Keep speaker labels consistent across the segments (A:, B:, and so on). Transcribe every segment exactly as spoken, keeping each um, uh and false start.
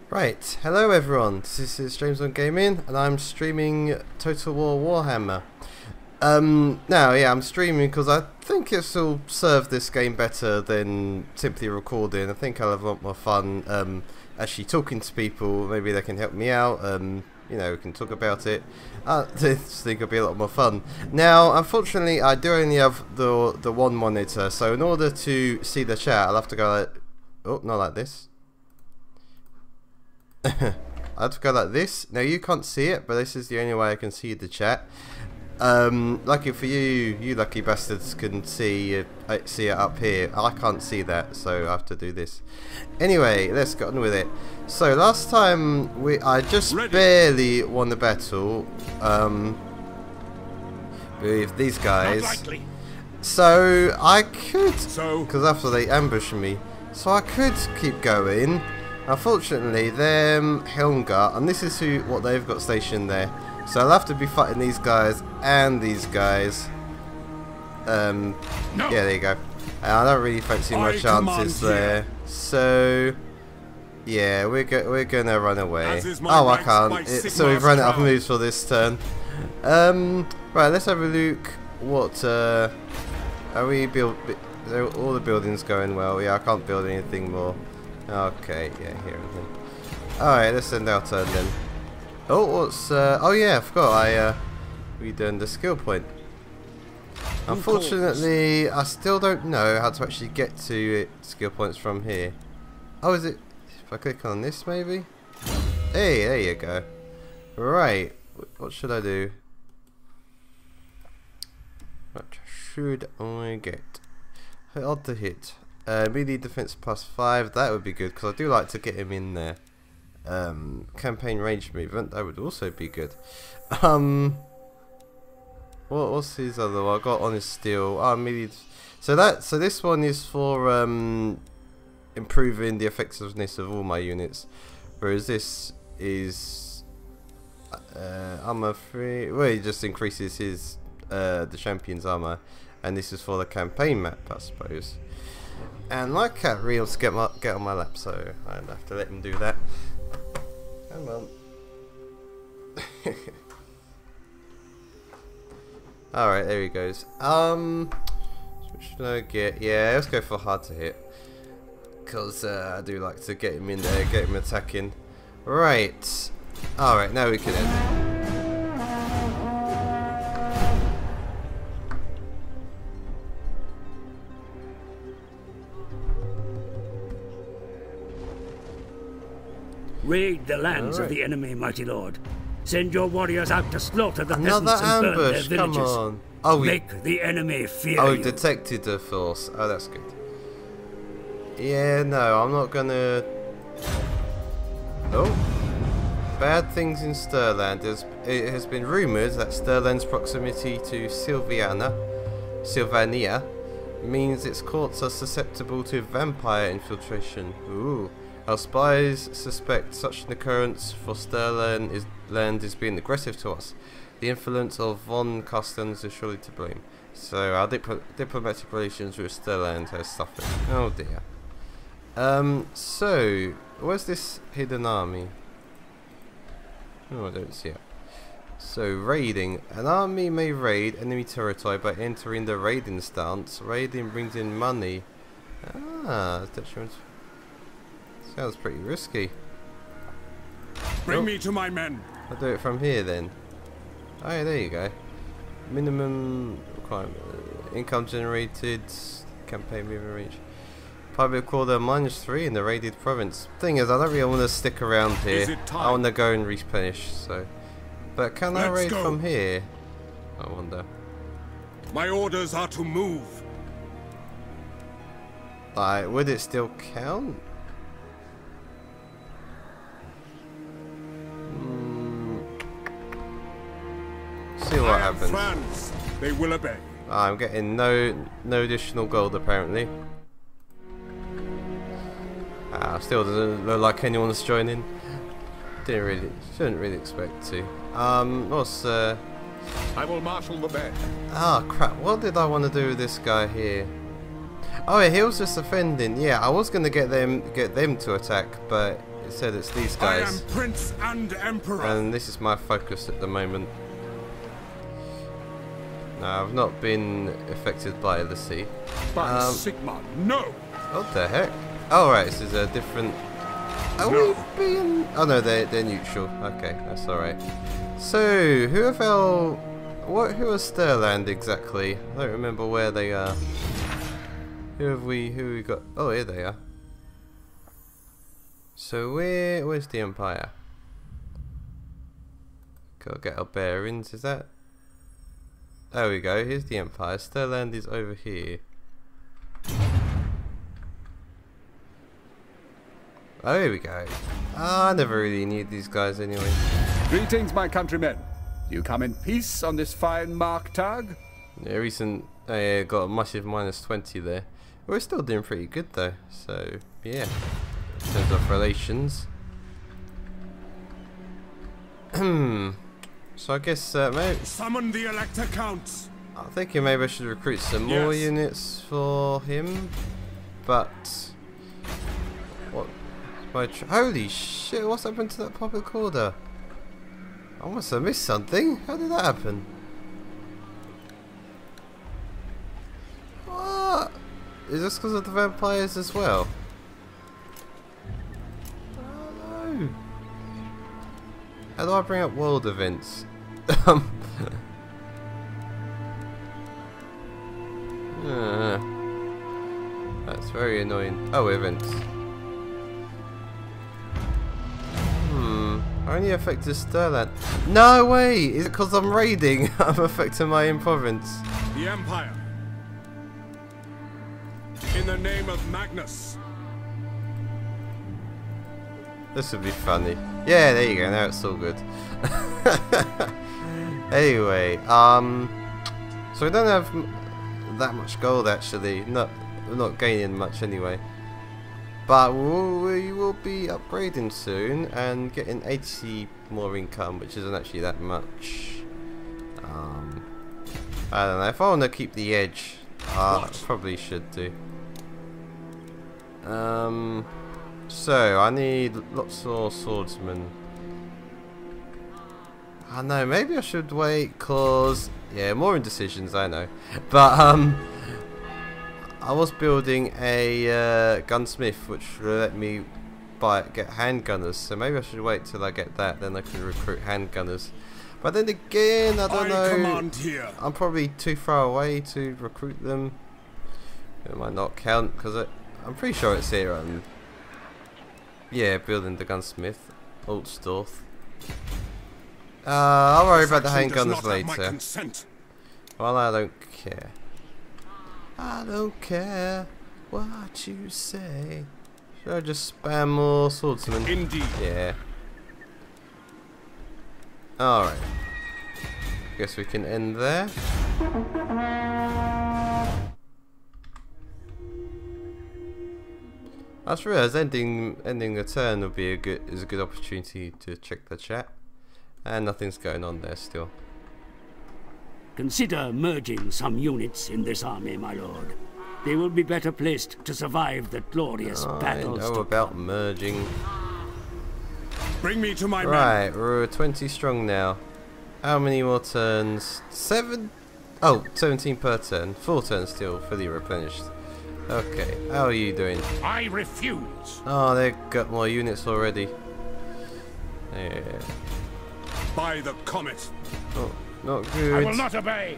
A: Right, hello everyone, this is James on Gaming and I'm streaming Total War Warhammer. Um, now yeah, I'm streaming because I think it'll serve this game better than simply recording. I think I'll have a lot more fun um, actually talking to people. Maybe they can help me out, um, you know, we can talk about it. I just think it'll be a lot more fun. Now, unfortunately, I do only have the, the one monitor, so in order to see the chat, I'll have to go like, oh, not like this. I have to go like this. Now you can't see it, but this is the only way I can see the chat. Um, lucky for you, you lucky bastards can see it, see it up here. I can't see that, so I have to do this. Anyway, let's get on with it. So last time we, I just Ready. barely won the battle um, with these guys. So I could, because after they ambushed me, so I could keep going. Unfortunately, them Helmgar, and this is who what they've got stationed there. So I'll have to be fighting these guys and these guys. Um, no. Yeah, there you go. And I don't really fancy my I chances there. So yeah, we're go we're gonna run away. Oh, I can't. It, so we've run out of moves for this turn. Um, right, let's have a look. What uh, are we build? All the buildings going well. Yeah, I can't build anything more. Okay, yeah, here and then. Alright, let's send our turn then. Oh, what's, uh, oh yeah, I forgot, I, uh, we done the skill point. Unfortunately, I still don't know how to actually get to it, skill points from here. Oh, is it, if I click on this maybe? Hey, there you go. Right, what should I do? What should I get? Odd to hit. Uh, melee defense plus five, that would be good because I do like to get him in there. Um, campaign range movement, that would also be good. Um, what, what's his other one? I got on his steel. Oh, melee. So that, so this one is for um, improving the effectiveness of all my units, whereas this is uh, armor free. Well, it just increases his uh, the champion's armor, and this is for the campaign map, I suppose. And my cat really wants to get, my, get on my lap, so I'd have to let him do that. Come on. Alright, there he goes. Um, what should I get? Yeah, let's go for hard to hit. Because uh, I do like to get him in there, get him attacking. Right. Alright, now we can end.
B: Raid the lands right. of the enemy, mighty lord. Send your warriors out to slaughter the
A: Another
B: peasants and
A: ambush.
B: burn their villages.
A: Come on. Oh, we
B: make the enemy fear
A: Oh,
B: you.
A: we detected the force. Oh, that's good. Yeah, no, I'm not gonna. Oh, bad things in Stirland. There's, it has been rumoured that Stirland's proximity to Sylviana, Sylvania, means its courts are susceptible to vampire infiltration. Ooh. Our spies suspect such an occurrence for Stirland is land is being aggressive to us. The influence of von Customs is surely to blame. So our dip diplomatic relations with Stirland has suffered. Oh dear. Um. So where's this hidden army? Oh, I don't see it. So raiding. An army may raid enemy territory by entering the raiding stance. Raiding brings in money. Ah, detriment. Sounds pretty risky.
C: Bring oh.
A: oh.
C: me to my men.
A: I'll do it from here then. Oh yeah, there you go. Minimum requirement. Income generated. Campaign movement range. Public quarter minus three in the raided province. Thing is, I don't really want to stick around here. I want to go and replenish. So, but can Let's I raid go. from here? I wonder.
C: My orders are to move.
A: Like, would it still count? See what happens.
C: France. They will obey.
A: I'm getting no no additional gold apparently. Ah, still doesn't look like anyone's joining. Didn't really, shouldn't really expect to. Um, what's uh?
C: I will marshal the men.
A: Ah, crap! What did I want to do with this guy here? Oh, yeah, he was just offending. Yeah, I was gonna get them get them to attack, but said, it's these
C: I am
A: guys.
C: Prince and Emperor.
A: And this is my focus at the moment. No, I've not been affected by the sea.
C: By
A: Um,
C: Sigmar, no!
A: What the heck? Oh right, this is a different... Are
C: No.
A: we being... Oh no, they're, they're neutral. Okay, that's alright. So, who have our... What, who are Stirland exactly? I don't remember where they are. Who have we, who have we got? Oh, here they are. So where, where's the Empire? Gotta get our bearings, is that? There we go, here's the Empire. Stirland is over here. Oh, here we go. Ah, I never really need these guys anyway.
D: Greetings, my countrymen. You come in peace on this fine Marktag?
A: Yeah, recent, uh, got a massive minus twenty there. We're still doing pretty good though, so yeah. In terms of relations. Hmm. So I guess uh, maybe
C: Summon the Elector Counts.
A: I'm thinking maybe I should recruit some more
C: Yes.
A: units for him, but what? My tr holy shit! What's happened to that public order? I must have missed something. How did that happen? What? Is this because of the vampires as well? Oh no. How do I bring up world events? um. uh, that's very annoying. Oh, events. Hmm. Only affected Stirland. No way! Is it because I'm raiding? I'm affecting my own province.
C: The Empire. In the name of Magnus.
A: This would be funny. Yeah, there you go. Now it's all good. Anyway, um, so we don't have m that much gold actually. Not, we're not gaining much anyway. But we'll, we will be upgrading soon and getting eighty more income, which isn't actually that much. Um, I don't know. If I want to keep the edge, uh, I probably should do. Um. So, I need lots more swordsmen. I know, maybe I should wait, cause, yeah, more indecisions, I know. But, um, I was building a uh, gunsmith, which will let me buy, get handgunners, so maybe I should wait till I get that, then I can recruit handgunners. But then again, I don't
C: I
A: know,
C: command here.
A: I'm probably too far away to recruit them. It might not count, because I'm pretty sure it's here. Um, yeah, building the gunsmith, Altstorth. Uh, I'll worry about the
C: Faction does
A: handgunners
C: not have my
A: later.
C: consent.
A: Well, I don't care. I don't care what you say. Should I just spam more swordsmen?
C: Indeed.
A: Yeah. Alright. Guess we can end there. I just realised ending ending the turn would be a good is a good opportunity to check the chat. And nothing's going on there still.
B: Consider merging some units in this army, my lord. They will be better placed to survive the glorious
A: I
B: battles
A: know
B: to
A: about
B: come.
A: merging.
C: Bring me to my men.
A: Right, we're twenty strong now. How many more turns? Seven? Oh, seventeen per turn. Four turns still, fully replenished. Okay, how are you doing?
C: I refuse.
A: Oh, they've got more units already. Yeah.
C: By the comet.
A: Oh, not
C: I will
A: good.
C: not obey.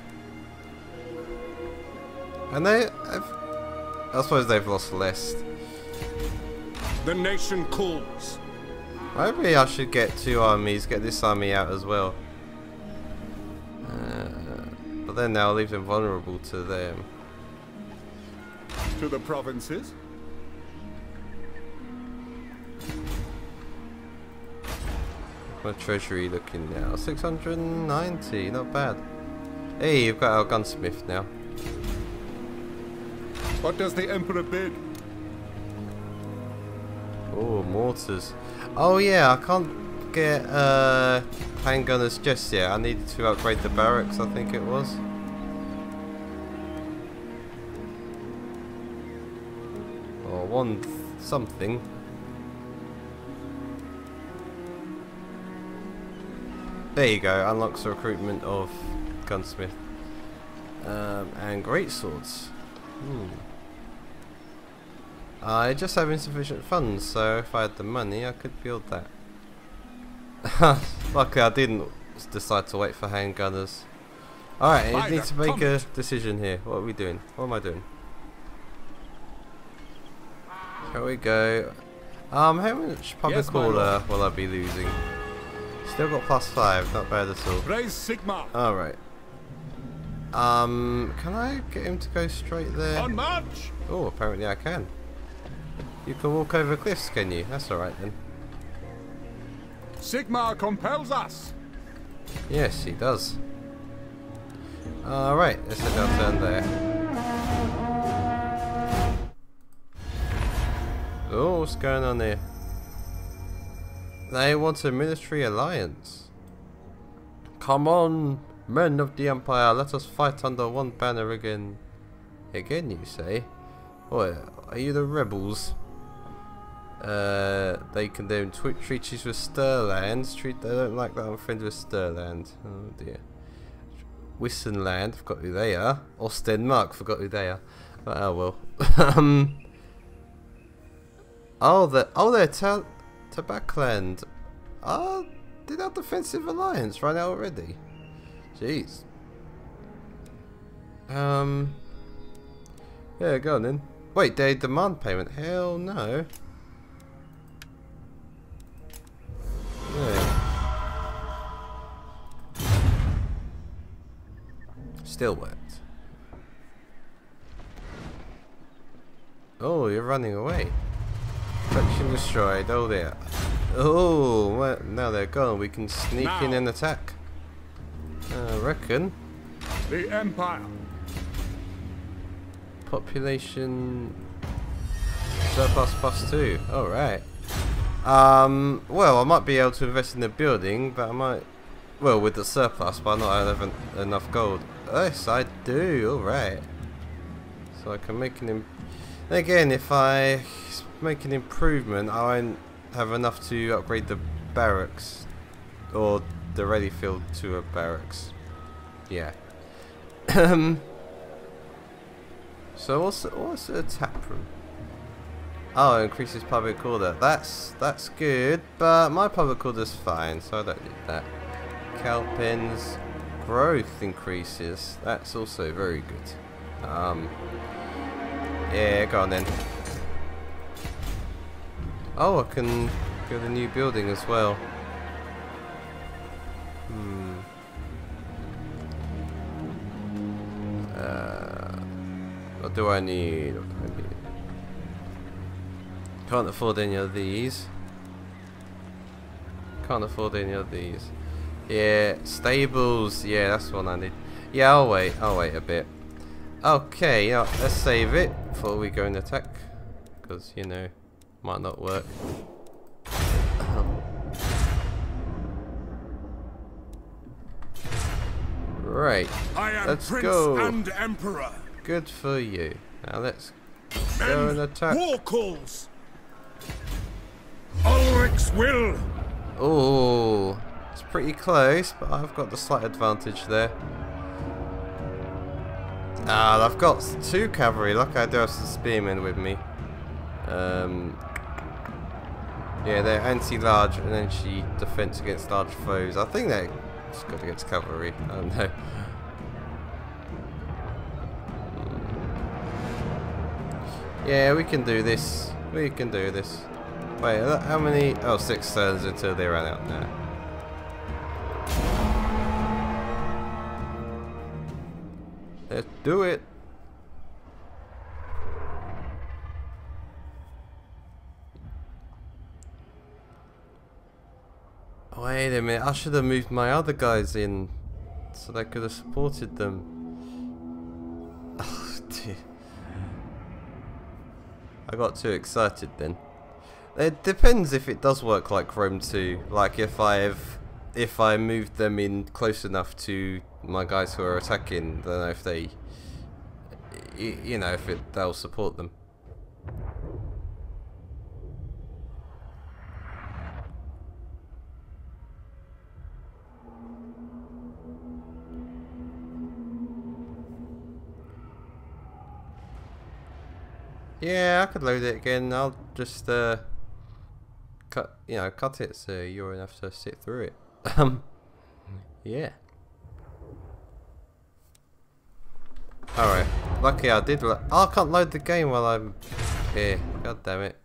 A: And they... I've, I suppose they've lost less.
C: The nation calls.
A: Maybe I should get two armies, get this army out as well. Uh, but then they'll leave them vulnerable to them.
D: To the provinces?
A: My treasury looking now? six hundred ninety, not bad. Hey, you've got our gunsmith now.
D: What does the Emperor bid?
A: Oh, mortars. Oh yeah, I can't get uh, handgunners just yet. I needed to upgrade the barracks, I think it was. Or one th something. There you go. Unlocks the recruitment of gunsmith um, and great swords. Hmm. I just have insufficient funds, so if I had the money, I could build that. Luckily, I didn't decide to wait for handgunners. Alright, I need to make a decision here. What are we doing? What am I doing? Here we go. Um, how much public
D: Yes,
A: order will I be losing? Still got plus five, not bad at all.
C: Raise Sigma.
A: Alright. Um, can I get him to go straight there?
C: On march.
A: Oh, apparently I can. You can walk over cliffs, can you? That's alright then.
C: Sigma compels us.
A: Yes, he does. Alright, let's head our turn there. Oh, what's going on here? They want a military alliance. Come on, men of the Empire, let us fight under one banner again. Again, you say? What, are you the rebels? Uh, they condemn tw treaties with Stirland. Treat they don't like that I'm friends with Stirland. Oh dear. Wissenland, forgot who they are. Ostenmark, forgot who they are. But oh well. um. Oh, the oh, they're Ta Tabakland. Oh, did our defensive alliance run out already? Jeez. Um. Yeah, go on then. Wait, they demand payment? Hell no. Yeah. Still worked. Oh, you're running away. Faction destroyed. Oh dear. Oh, well, now they're gone. We can sneak now. in and attack. I reckon.
C: The Empire.
A: Population surplus plus two. All right. Um. Well, I might be able to invest in the building, but I might. Well, with the surplus, but I not have en enough gold. Yes, I do. All right. So I can make an. Im Again, if I make an improvement, I won't have enough to upgrade the barracks or the ready field to a barracks. Yeah. Um. So what's what's a tap room? Oh, it increases public order. That's that's good, but my public order's fine, so I don't need that. Calpin's growth increases. That's also very good. Um. Yeah, go on then. Oh, I can build a new building as well. Hmm. Uh, what do I need? What do I need? Can't afford any of these. Can't afford any of these. Yeah, stables. Yeah, that's what I need. Yeah, I'll wait. I'll wait a bit. Okay, yeah, let's save it before we go and attack, because you know, might not work. Right,
C: I am
A: let's
C: Prince
A: go.
C: and Emperor.
A: Good for you. Now let's
C: Men,
A: go and attack.
C: War calls. Ulrich's will.
A: Oh, it's pretty close, but I've got the slight advantage there. Ah, I've got two cavalry. Luckily, I do have some spearmen with me. Um, yeah, they're anti-large and anti-defense against large foes. I think they're just good against cavalry. I don't know. Yeah, we can do this. We can do this. Wait, how many? Oh, six turns until they run out now. Let's do it. Wait a minute, I should have moved my other guys in so they could have supported them. Oh dear. I got too excited then. It depends if it does work like Rome two. Like if I've if I moved them in close enough to my guys who are attacking, then if they, you know, if it they'll support them. Yeah, I could load it again. I'll just uh, cut, you know, cut it so you're enough to sit through it. Um, yeah. Alright, lucky I did. Lo oh, I can't load the game while I'm here. God damn it.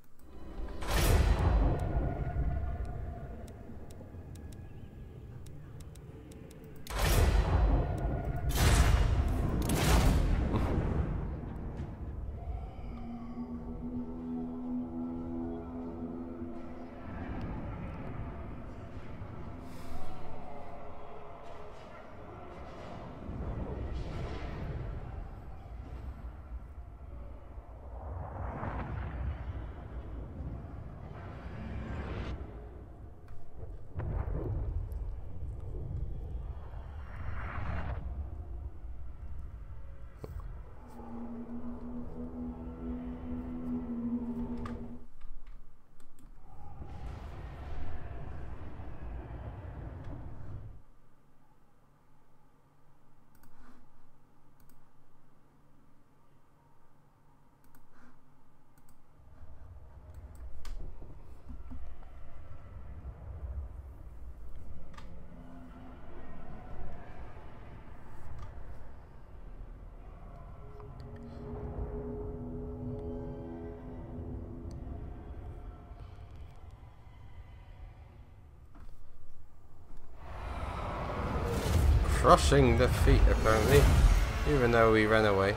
A: Crushing defeat, apparently, even though we ran away.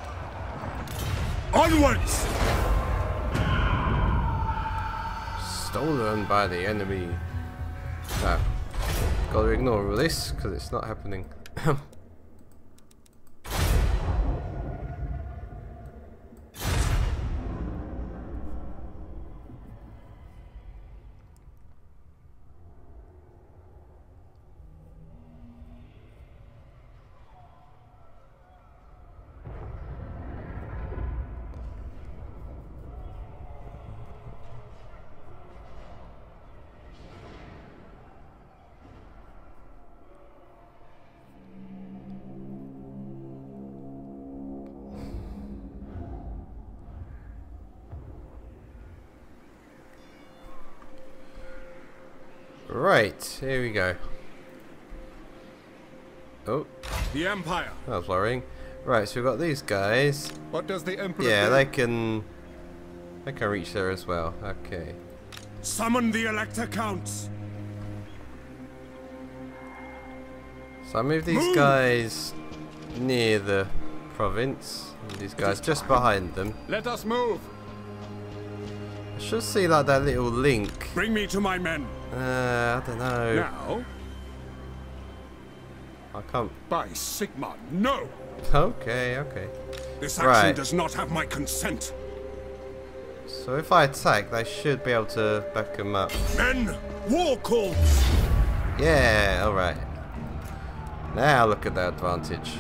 C: Onwards!
A: Stolen by the enemy. Ah, gotta ignore all this because it's not happening. Right, here we go. Oh,
C: The Empire.
A: that was worrying. Right, so we've got these guys.
D: What does the Emperor
A: Yeah,
D: do?
A: they can. They can reach there as well. Okay.
C: Summon the Elector Counts.
A: So I move these
C: Move!
A: guys near the province. And these guys just behind them.
D: Let us move.
A: I should see like that little link.
C: Bring me to my men.
A: Uh, I don't know.
C: Now,
A: I can't.
C: by Sigmar, no!
A: Okay, okay.
C: This action
A: Right.
C: does not have my consent.
A: So if I attack, they should be able to back them up.
C: Men, war calls!
A: Yeah, alright. Now look at the advantage.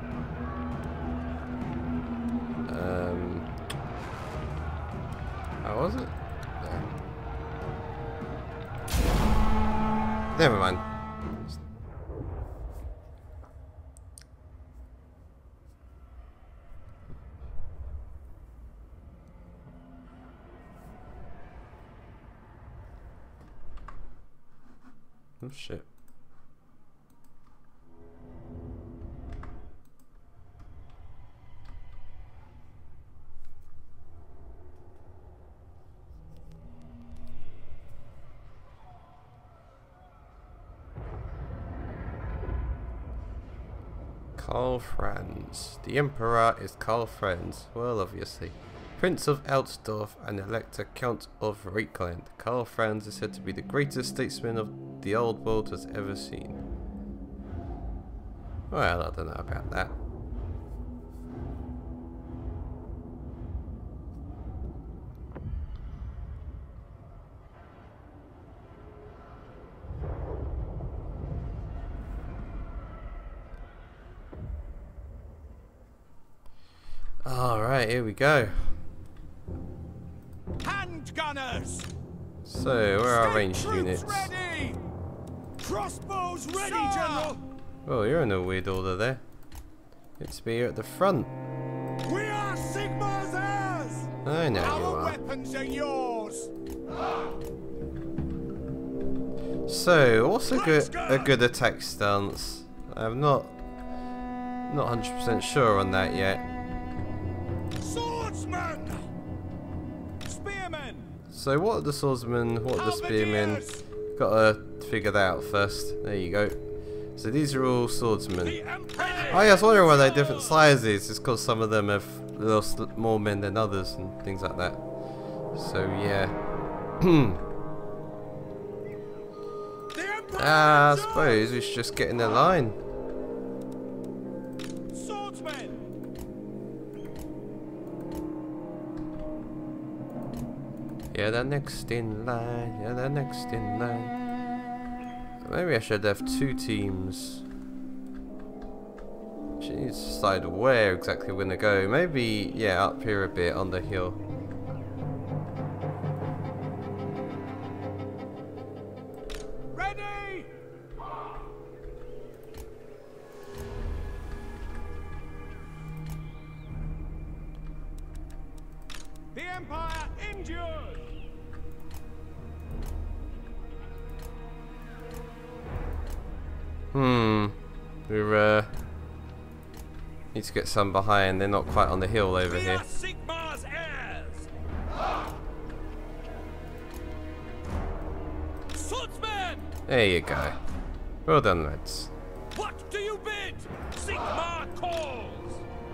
A: Um, how was it? No. Never mind. Oh shit. Karl Franz. The Emperor is Karl Franz. Well, obviously. Prince of Altdorf and Elector Count of Reikland. Karl Franz is said to be the greatest statesman of the old world has ever seen. Well, I don't know about that. Alright, here we go.
C: Hand gunners!
A: So, where are our ranged
C: Troops
A: units?
C: ready! Crossbows ready, General!
A: Oh, you're in a weird order there. It's me here at the front.
C: We are Sigmar's heirs!
A: I know you
C: Our
A: are.
C: weapons are yours.
A: So, what's a good a good attack stance? I'm not not one hundred percent sure on that yet.
C: Swordsman. Spearmen.
A: So, what are the swordsmen? What are the spearmen? Gotta figure that out first. There you go. So these are all swordsmen.
C: The Emperor.
A: Oh yeah, I was wondering why they're different sizes. It's because some of them have lost more men than others and things like that. So yeah.
C: The Emperor.
A: Ah, I suppose we should just get in the line.
C: Swordsmen.
A: Yeah, they're next in line. Yeah, they're next in line. Maybe I should have two teams. She needs to decide where exactly we're gonna go. Maybe, yeah, up here a bit on the hill.
C: Ready. The Empire injured.
A: Hmm. We're uh need to get some behind. They're not quite on the hill over
C: We
A: here.
C: are Sigmar's heirs. Swordsmen.
A: There you go. Well done, lads.
C: What do you bid? Sigmar calls.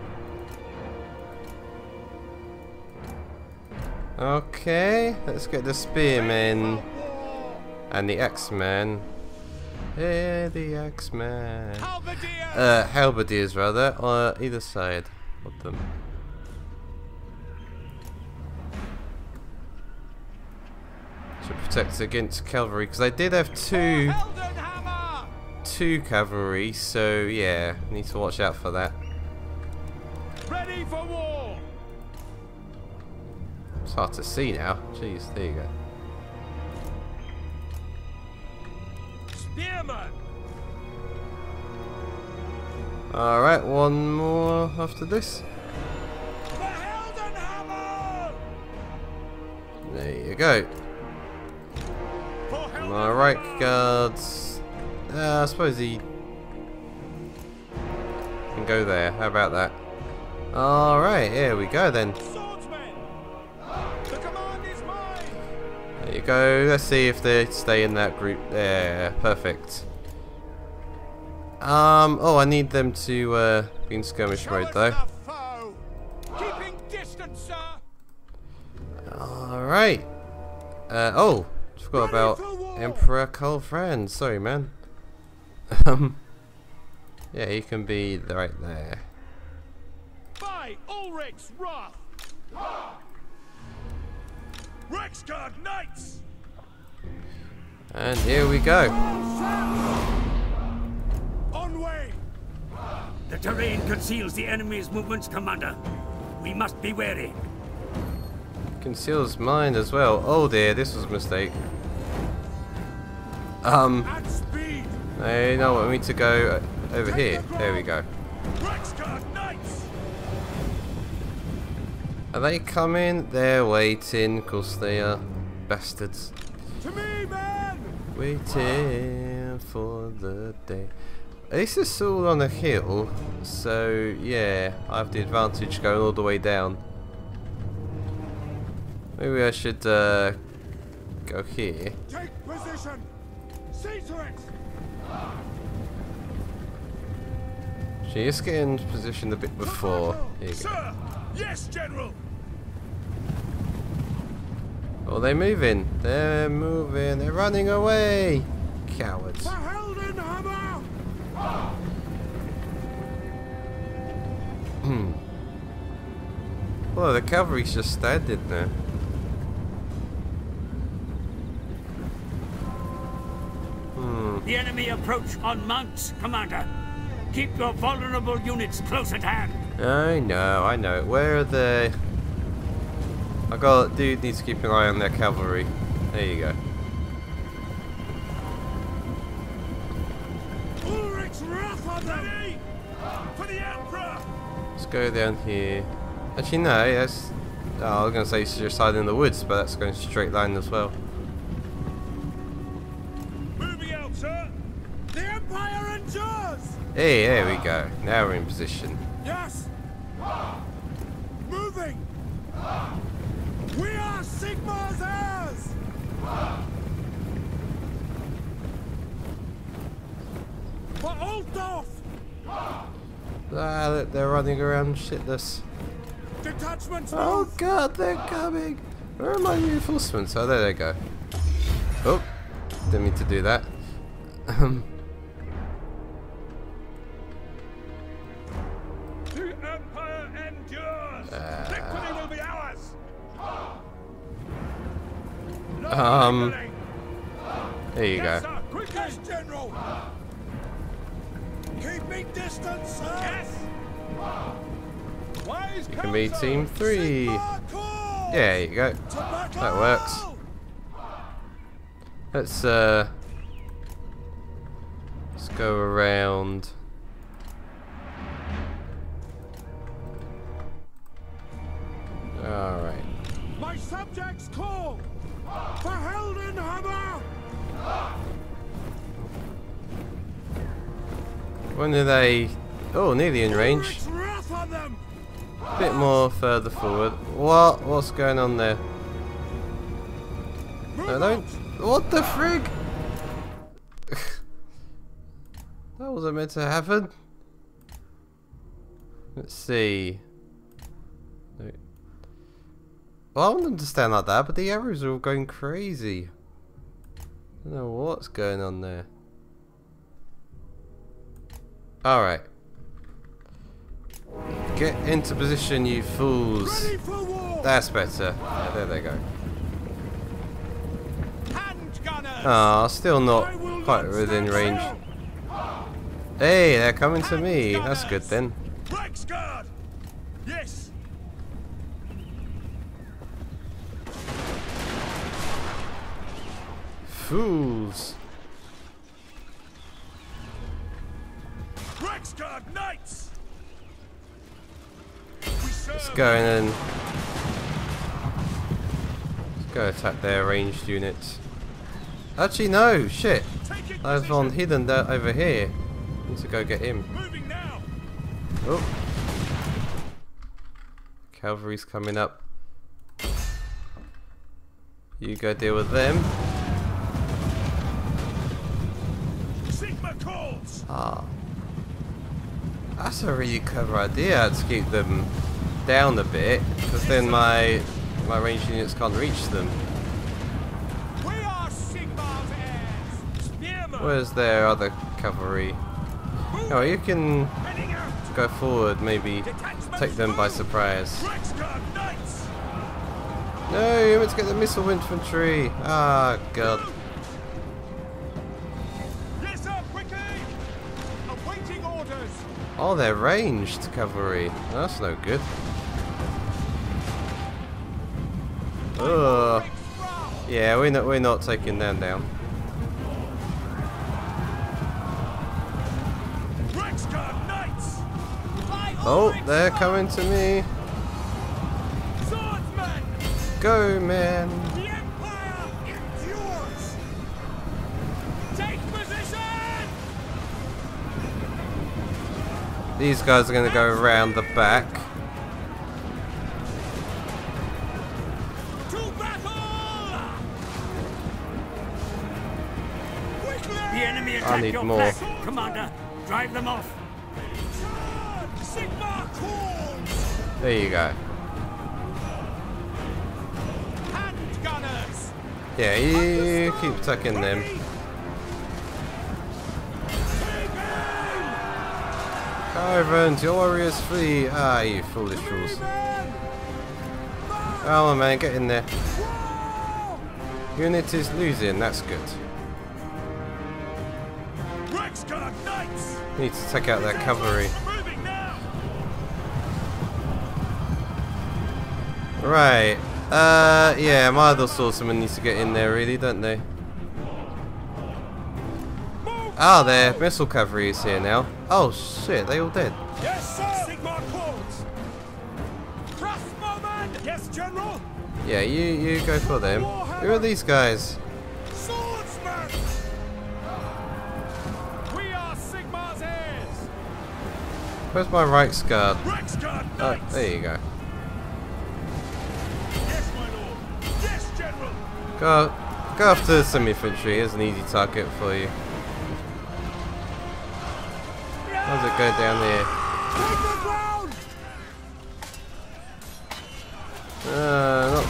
A: Okay, let's get the spearmen
C: War.
A: and the axemen. Here, the axemen.
C: Halberdiers.
A: Uh, halberdiers rather, on either side of them. To protect against cavalry, because I did have two,
C: Heldenhammer.
A: two cavalry, so yeah, need to watch out for that.
C: Ready for war.
A: It's hard to see now. Jeez, there you go.
C: Spearman.
A: Alright, one more after this.
C: The Heldenhammer.
A: There you go.
C: For Heldenhammer.
A: Alright, guards. Uh, I suppose he can go there. How about that? Alright, here we go then.
C: Swordsmen. The command is mine.
A: There you go. Let's see if they stay in that group there. Perfect. Um, oh, I need them to uh, be in skirmish
C: Show
A: mode
C: us
A: though.
C: the foe. Keeping distance, sir.
A: Alright. Uh, oh, forgot
C: Ready
A: about
C: for war.
A: Emperor Colfran. Sorry, man. Um, yeah, he can be right there.
C: By Ulrich's wrath. Rexguard Knights.
A: And here we go.
C: On way.
B: The terrain conceals the enemy's movements, Commander. We must be wary.
A: Conceals mine as well. Oh dear, this was a mistake. Um,
C: At speed.
A: I know what we need to go uh, over here. There we go.
C: Rexguard Knights.
A: Are they coming? They're waiting, cause they are bastards.
C: To me, men.
A: Waiting for the day. At least it's all on a hill, so yeah, I have the advantage going all the way down. Maybe I should uh, go here.
C: Take position. See to it.
A: She is getting positioned a bit before. Here you go.
C: Sir. Yes, General.
A: Oh, they're moving. They're moving. They're running away. Cowards.
C: For Heldenhammer.
A: Hmm. Well, the cavalry's just standing there. Hmm.
B: The enemy approach on mounts, Commander. Keep your vulnerable units close at hand.
A: I know, I know. Where are they? I got. Dude needs to keep an eye on their cavalry. There you go.
C: Ulrich's wrath on them. Ready. For the Emperor.
A: Let's go down here. Actually, no. Yes. Oh, I was going to say you should just hide in the woods, but that's going straight line as well.
C: Moving out, sir. The Empire endures.
A: Hey, there we go. Now we're in position.
C: Yes. Moving. We are Sigmar's heirs. For Altdorf.
A: Ah, look, they're running around shitless.
C: Detachments.
A: Oh
C: move.
A: god, they're coming! Where are my reinforcements? Oh, there they go. Oh, didn't mean to do that. Um,
C: The Empire endures.
A: Uh,
C: Victory will be ours.
A: Um, there you
C: Yes,
A: go.
C: sir. Quick, yes, General. Keep me distant, sir. Yes. Wise
A: You can be
C: counsel.
A: team three.
C: Sigmar calls.
A: Yeah, there you go.
C: To battle.
A: That works. Let's uh, let's go around. All right.
C: My subjects call for Heldenhammer.
A: When are they? Oh, nearly in range.
C: Ulrich's wrath on them.
A: A bit more further forward. What? What's going on there?
C: Move
A: I don't.
C: out.
A: What the frig? That wasn't meant to happen. Let's see. No. Well, I wouldn't understand like that, but the arrows are all going crazy. I don't know what's going on there. Alright. Get into position, you fools.
C: Ready for war.
A: That's better. Yeah, there they go.
C: Handgunners.
A: Ah, still not
C: I will
A: quite
C: not
A: within
C: stand
A: range.
C: still.
A: Hey, they're coming to me. That's good then.
C: Reichsguard. Yes.
A: Fools.
C: Reichsguard knights. We
A: Let's
C: serve.
A: go in and let's go attack their ranged units. Actually, no, shit.
C: Taking
A: I've on
C: position.
A: hidden that over here. Need to go get him.
C: Moving now.
A: Oh, cavalry's coming up. You go deal with them.
C: Sigma calls.
A: Ah, that's a really clever idea to keep them down a bit, because then my my ranged units can't reach them.
C: We are Sigmar's heirs. Spearmen.
A: Where's their other cavalry? Oh, you can
C: Heading out.
A: go forward, maybe
C: Detachments
A: take them by
C: move.
A: surprise.
C: Reichsguard knights.
A: No, you meant to get the missile infantry. Ah, god.
C: Yes, sir. Quickly. Awaiting orders.
A: Oh, they're ranged cavalry. That's no good. Ugh. Yeah, we're not we're not taking them down.
C: Reichsguard knights.
A: Oh, they're coming to me.
C: Swordsmen.
A: Go, man.
C: The Empire endures. Take position.
A: These guys are going to go around the back.
C: To battle. Quickly.
B: The enemy
A: I
B: attack
A: need
B: your
A: more.
B: flank, Commander. Drive them off.
C: Sigmar calls.
A: There you go.
C: Handgunners.
A: Yeah, you keep attacking them. Ivan, your warriors flee. Ah, you foolish fools. Come on, man, get in there. Unit is losing, that's good.
C: Reichsguard knights.
A: Need to take out that cavalry.
C: Moving now.
A: Right. Uh, yeah, my other swordsmen needs to get in there, really, don't they? Ah, their missile cavalry is here now. Oh shit, they all dead.
C: Yes, sir. Sigmar calls. Crossbowmen. Yes, General!
A: Yeah, you you go for them. Who are these guys?
C: Swordsman! We are Sigmar's heirs!
A: Where's my Reichsguard?
C: Reichsguard
A: Oh,
C: knights!
A: there you go.
C: Yes, my lord! Yes, General!
A: Go, go after some infantry. Here's an easy target for you. How does it go down there?
C: Take the ground!
A: Uh, not.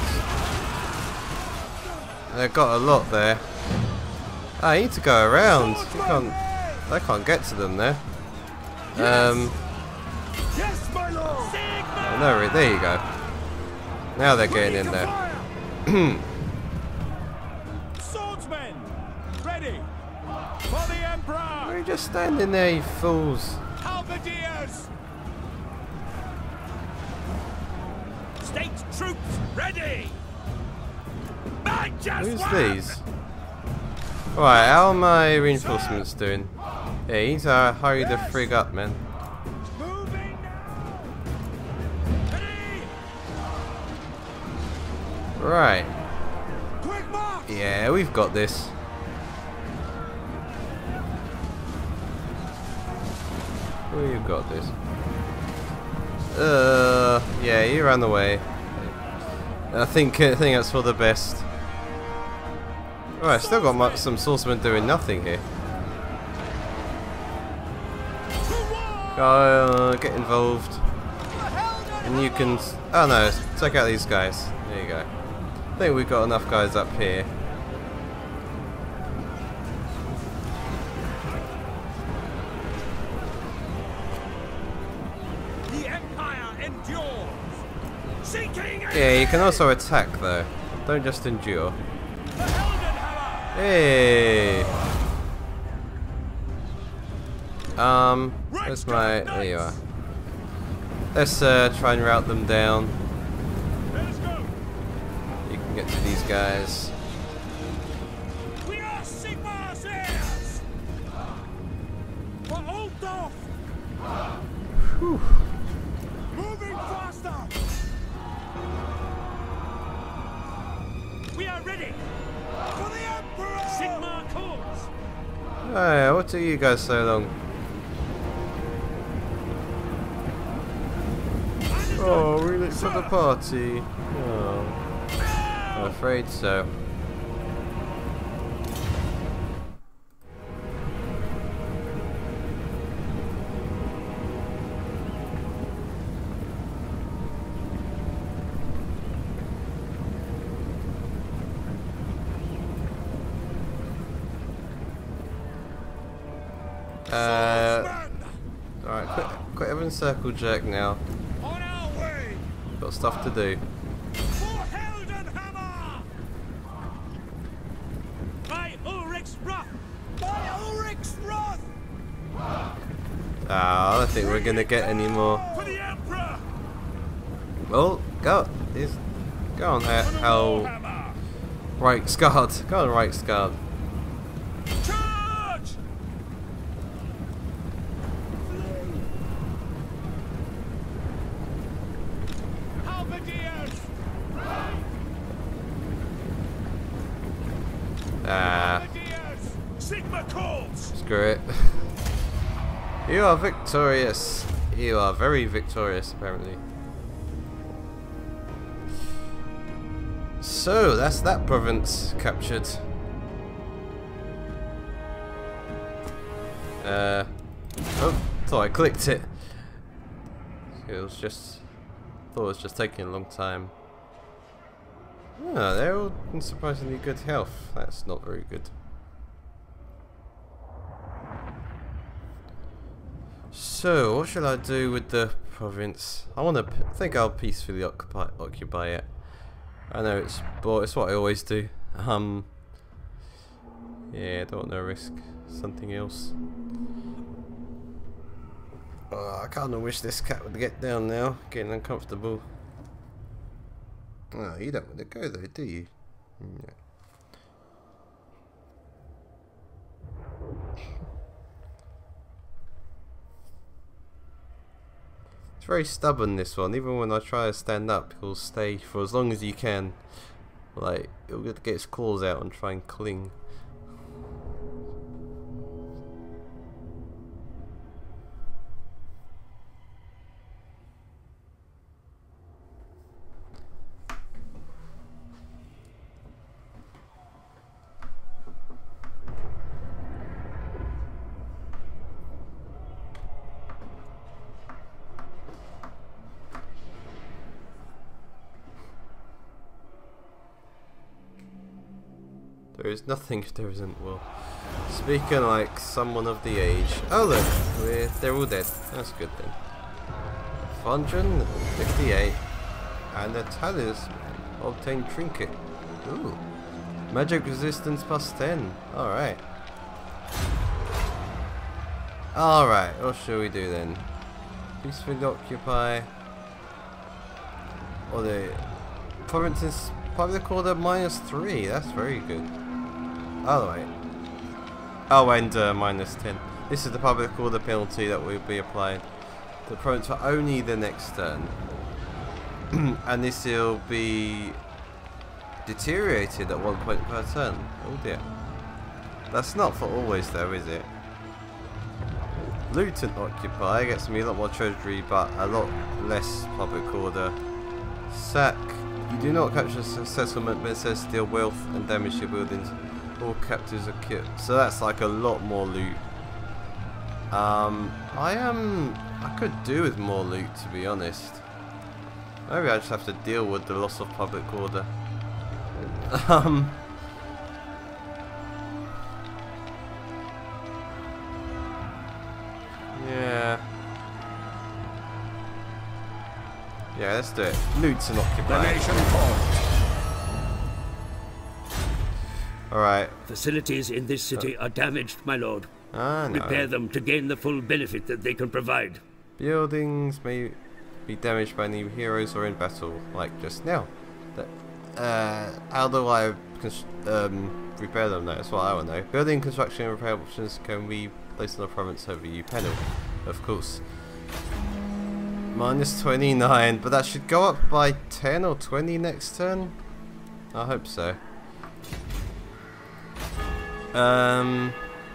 A: They've got a lot there. Ah, I need to go around. You can't. I can't get to them there. Um.
C: Yes, my lord! Sigmar!
A: Oh, no, there you go. Now they're getting in there.
C: Swordsmen! Ready! For the Emperor!
A: Why are you just standing there, you fools?
C: Halberdiers! State troops ready!
A: Who's these? Right, how are my reinforcements doing? Yeah, you need to hurry the frig up, man.
C: Moving now! Ready!
A: Right.
C: Quick march!
A: Yeah, we've got this. We've got this. Uh, yeah, you ran away. I think I think that's for the best. Alright, still got my, some swordsmen doing nothing here. Uh, get involved, and you can. Oh no, check out these guys. There you go. I think we've got enough guys up here.
C: The Empire endures! Seeking
A: Yeah, you can also attack though. Don't just endure.
C: the Heldenhammer!
A: Hey. Um, where's my? There you are. Let's uh, try and route them down.
C: Let us go!
A: You can get to these guys.
C: We are Sigmar's heirs! For Altdorf!
A: Whew.
C: Moving faster! We are ready! For the Emperor! Sigmar calls!
A: Hey, what took you guys so long? Oh, we late for the party. Oh, I'm afraid so. Uh, alright, quit, quit having circle jerk now.
C: On our way!
A: Got stuff to do.
C: For Heldenhammer! By Ulrich's wrath! By Ulrich's wrath!
A: Ah, I don't think we're gonna get any more.
C: For the Emperor!
A: Well, go. Is go on there.
C: For the
A: Hell,
C: Warhammer!
A: Reichsguard. Go on, Reichsguard.
C: Charge! Halberdiers!
A: Ah,
C: Halberdiers! Sigma calls!
A: screw it. You are victorious. You are very victorious, apparently. So that's that province captured. Uh, oh, thought I clicked it. It was just, thought it was just taking a long time. Oh, they're all in surprisingly good health. That's not very good. So, what shall I do with the province? I want to. I think I'll peacefully occupy occupy it. I know it's, but it's what I always do. Um. Yeah, I don't want to risk something else. Oh, I kind of wish this cat would get down now. Getting uncomfortable. Oh, you don't want to go though, do you? Yeah. It's very stubborn, this one. Even when I try to stand up, he'll stay for as long as you can. Like, he'll get its claws out and try and cling. There is nothing if there isn't Will. Speaking like someone of the age. Oh look, we're, they're all dead. That's good then. one hundred fifty-eight. And a talisman. Obtain trinket. Ooh. Magic resistance plus ten. Alright. Alright, what shall we do then? Peacefully occupy. Or the provinces probably called a minus three. That's very good. Oh wait. Oh, and uh, minus ten. This is the public order penalty that will be applied to the province for only the next turn. And this will be deteriorated at one point per turn. Oh dear. That's not for always though, is it? Loot and occupy gets me a lot more treasury, but a lot less public order. Sack. You do not capture a settlement, but it says steal wealth and damage your buildings. All captives are killed. So that's like a lot more loot. Um, I am. I could do with more loot, to be honest. Maybe I just have to deal with the loss of public order. um. Yeah. Yeah, let's do it. Loot and occupy.
D: The nation calls.
A: Alright.
B: Facilities in this city are damaged, my lord.
A: Ah, no.
B: Repair them to gain the full benefit that they can provide.
A: Buildings may be damaged by enemy heroes or in battle, like just now. That, uh, how do I um, repair them? That's what I want to know. Building, construction, and repair options can be placed on the province overview panel, of course. Minus twenty-nine, but that should go up by ten or twenty next turn? I hope so. Um,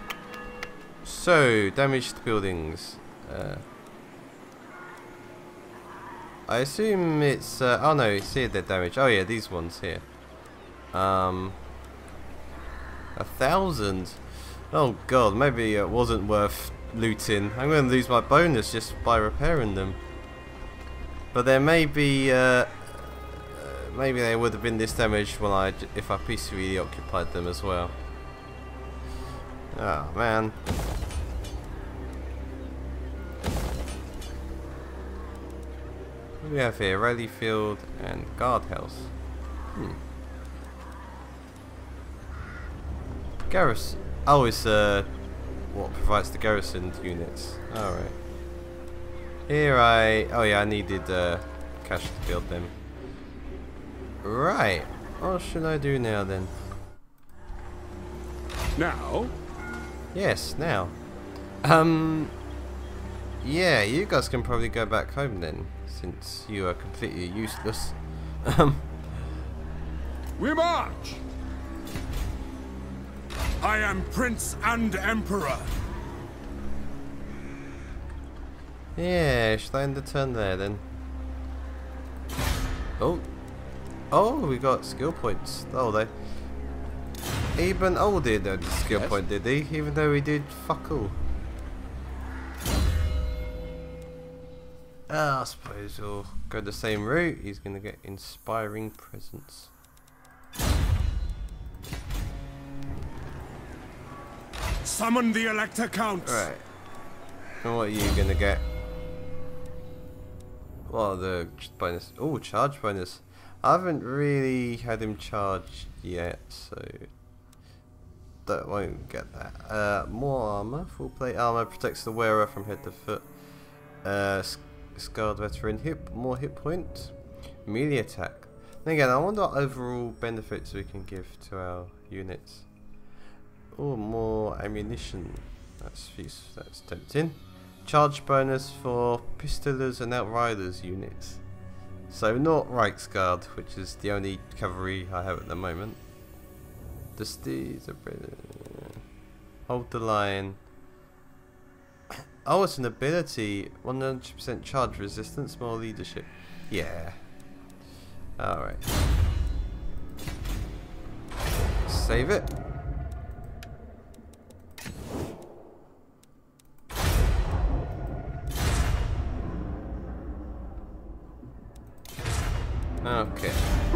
A: so, damaged buildings. Uh, I assume it's, uh, oh no, it's here they're damaged. Oh yeah, these ones here. Um, a thousand? Oh god, maybe it wasn't worth looting. I'm going to lose my bonus just by repairing them. But there may be, uh, uh, maybe they would have been this damaged when I, if I peacefully occupied them as well. Oh man. What do we have here? Rally Field and Guard House. Hmm. Garrison. Oh, it's uh, what provides the garrison units. Alright. Here I... Oh yeah, I needed uh, cash to build them. Right. What should I do now then?
D: Now?
A: Yes, now. Um... Yeah, you guys can probably go back home then, since you are completely useless. Um...
D: We march!
C: I am Prince and Emperor.
A: Yeah, should I end the turn there then? Oh. Oh, we got skill points. Oh, they... Even old did a skill
D: Yes.
A: point, did he? Even though he did fuck all. Ah, I suppose we'll go the same route. He's going to get inspiring presence.
C: Summon the Elector Counts.
A: Right. And what are you going to get? Well, the ch- bonus. Oh, charge bonus. I haven't really had him charged yet, so that won't get that. Uh, more armor. Full plate armor protects the wearer from head to foot. Uh, sc scarred veteran. Hip. More hit points. Melee attack. And again, I wonder what overall benefits we can give to our units. Oh, more ammunition. That's that's tempting. charge bonus for Pistolers and Outriders units. So not Reichsguard, which is the only cavalry I have at the moment. The steeds are hold the line. Oh, it's an ability. one hundred percent charge resistance, more leadership. Yeah. Alright. Save it. Okay.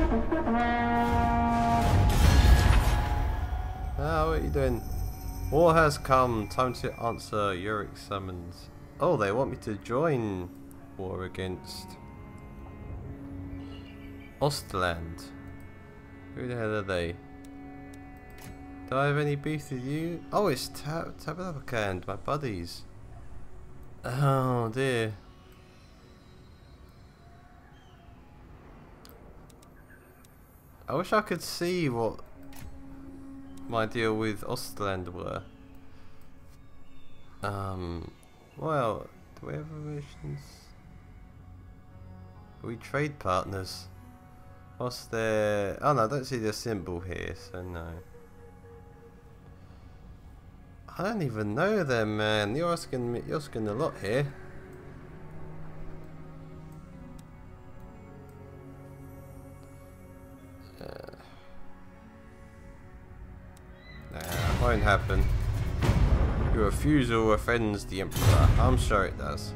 A: Ah, what are you doing? War has come. Time to answer Yurik's summons. Oh, they want me to join war against Ostland. Who the hell are they? Do I have any beef with you? Oh, it's Tab Tabakand, my buddies. Oh dear. I wish I could see what my deal with Ostland were. Um, well, do we have relations? Are we trade partners? What's their... Oh no, I don't see the symbol here, so no. I don't even know them, man. You're asking me, you're asking a lot here. Uh, nah, won't happen. Your refusal offends the Emperor. I'm sure it does.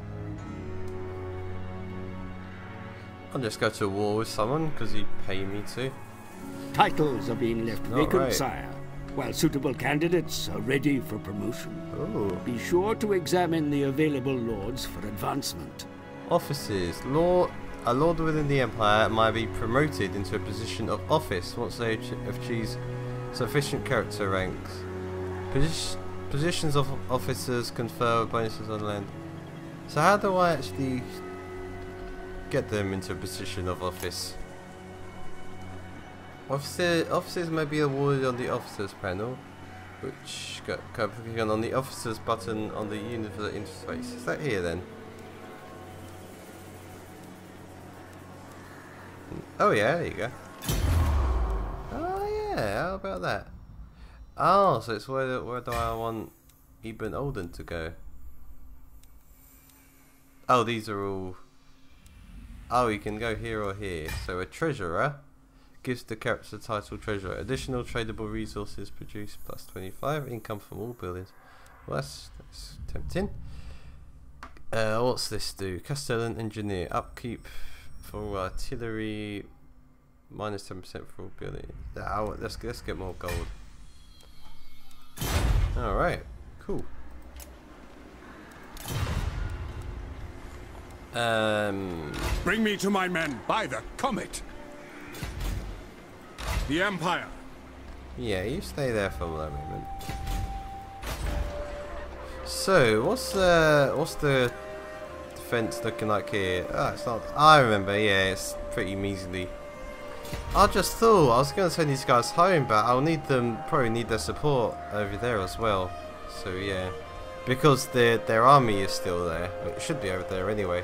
A: I'll just go to war with someone because you pay me to.
B: Titles are being left
A: Not
B: vacant,
A: right.
B: sire, while suitable candidates are ready for promotion.
A: Ooh.
B: Be sure to examine the available lords for advancement.
A: Offices. Lord, a lord within the Empire might be promoted into a position of office once they ach- achieve sufficient character ranks. Posi- positions of officers confer bonuses on land. So how do I actually get them into a position of office? Officer, officers may be awarded on the officers panel, which go, go clicking on the officers button on the universal interface. Is that here then? Oh yeah, there you go. Oh yeah, how about that? Oh, so it's where where do I want Ibn Olden to go? Oh, these are all. Oh, you can go here or here. So a treasurer gives the character title treasurer. Additional tradable resources produced plus twenty-five. Income from all buildings. Well, that's, that's tempting. Uh, what's this do? Castellan engineer. Upkeep for artillery. Minus ten percent for all buildings. Oh, let's, let's get more gold. Alright. Cool. Um...
C: Bring me to my men by the comet. The Empire.
A: Yeah, you stay there for a moment. So, what's the what's the defense looking like here? Ah, it's not. I remember. Yeah, it's pretty measly. I just thought I was going to send these guys home, but I'll need them. Probably need their support over there as well. So yeah, because their their army is still there. It should be over there anyway.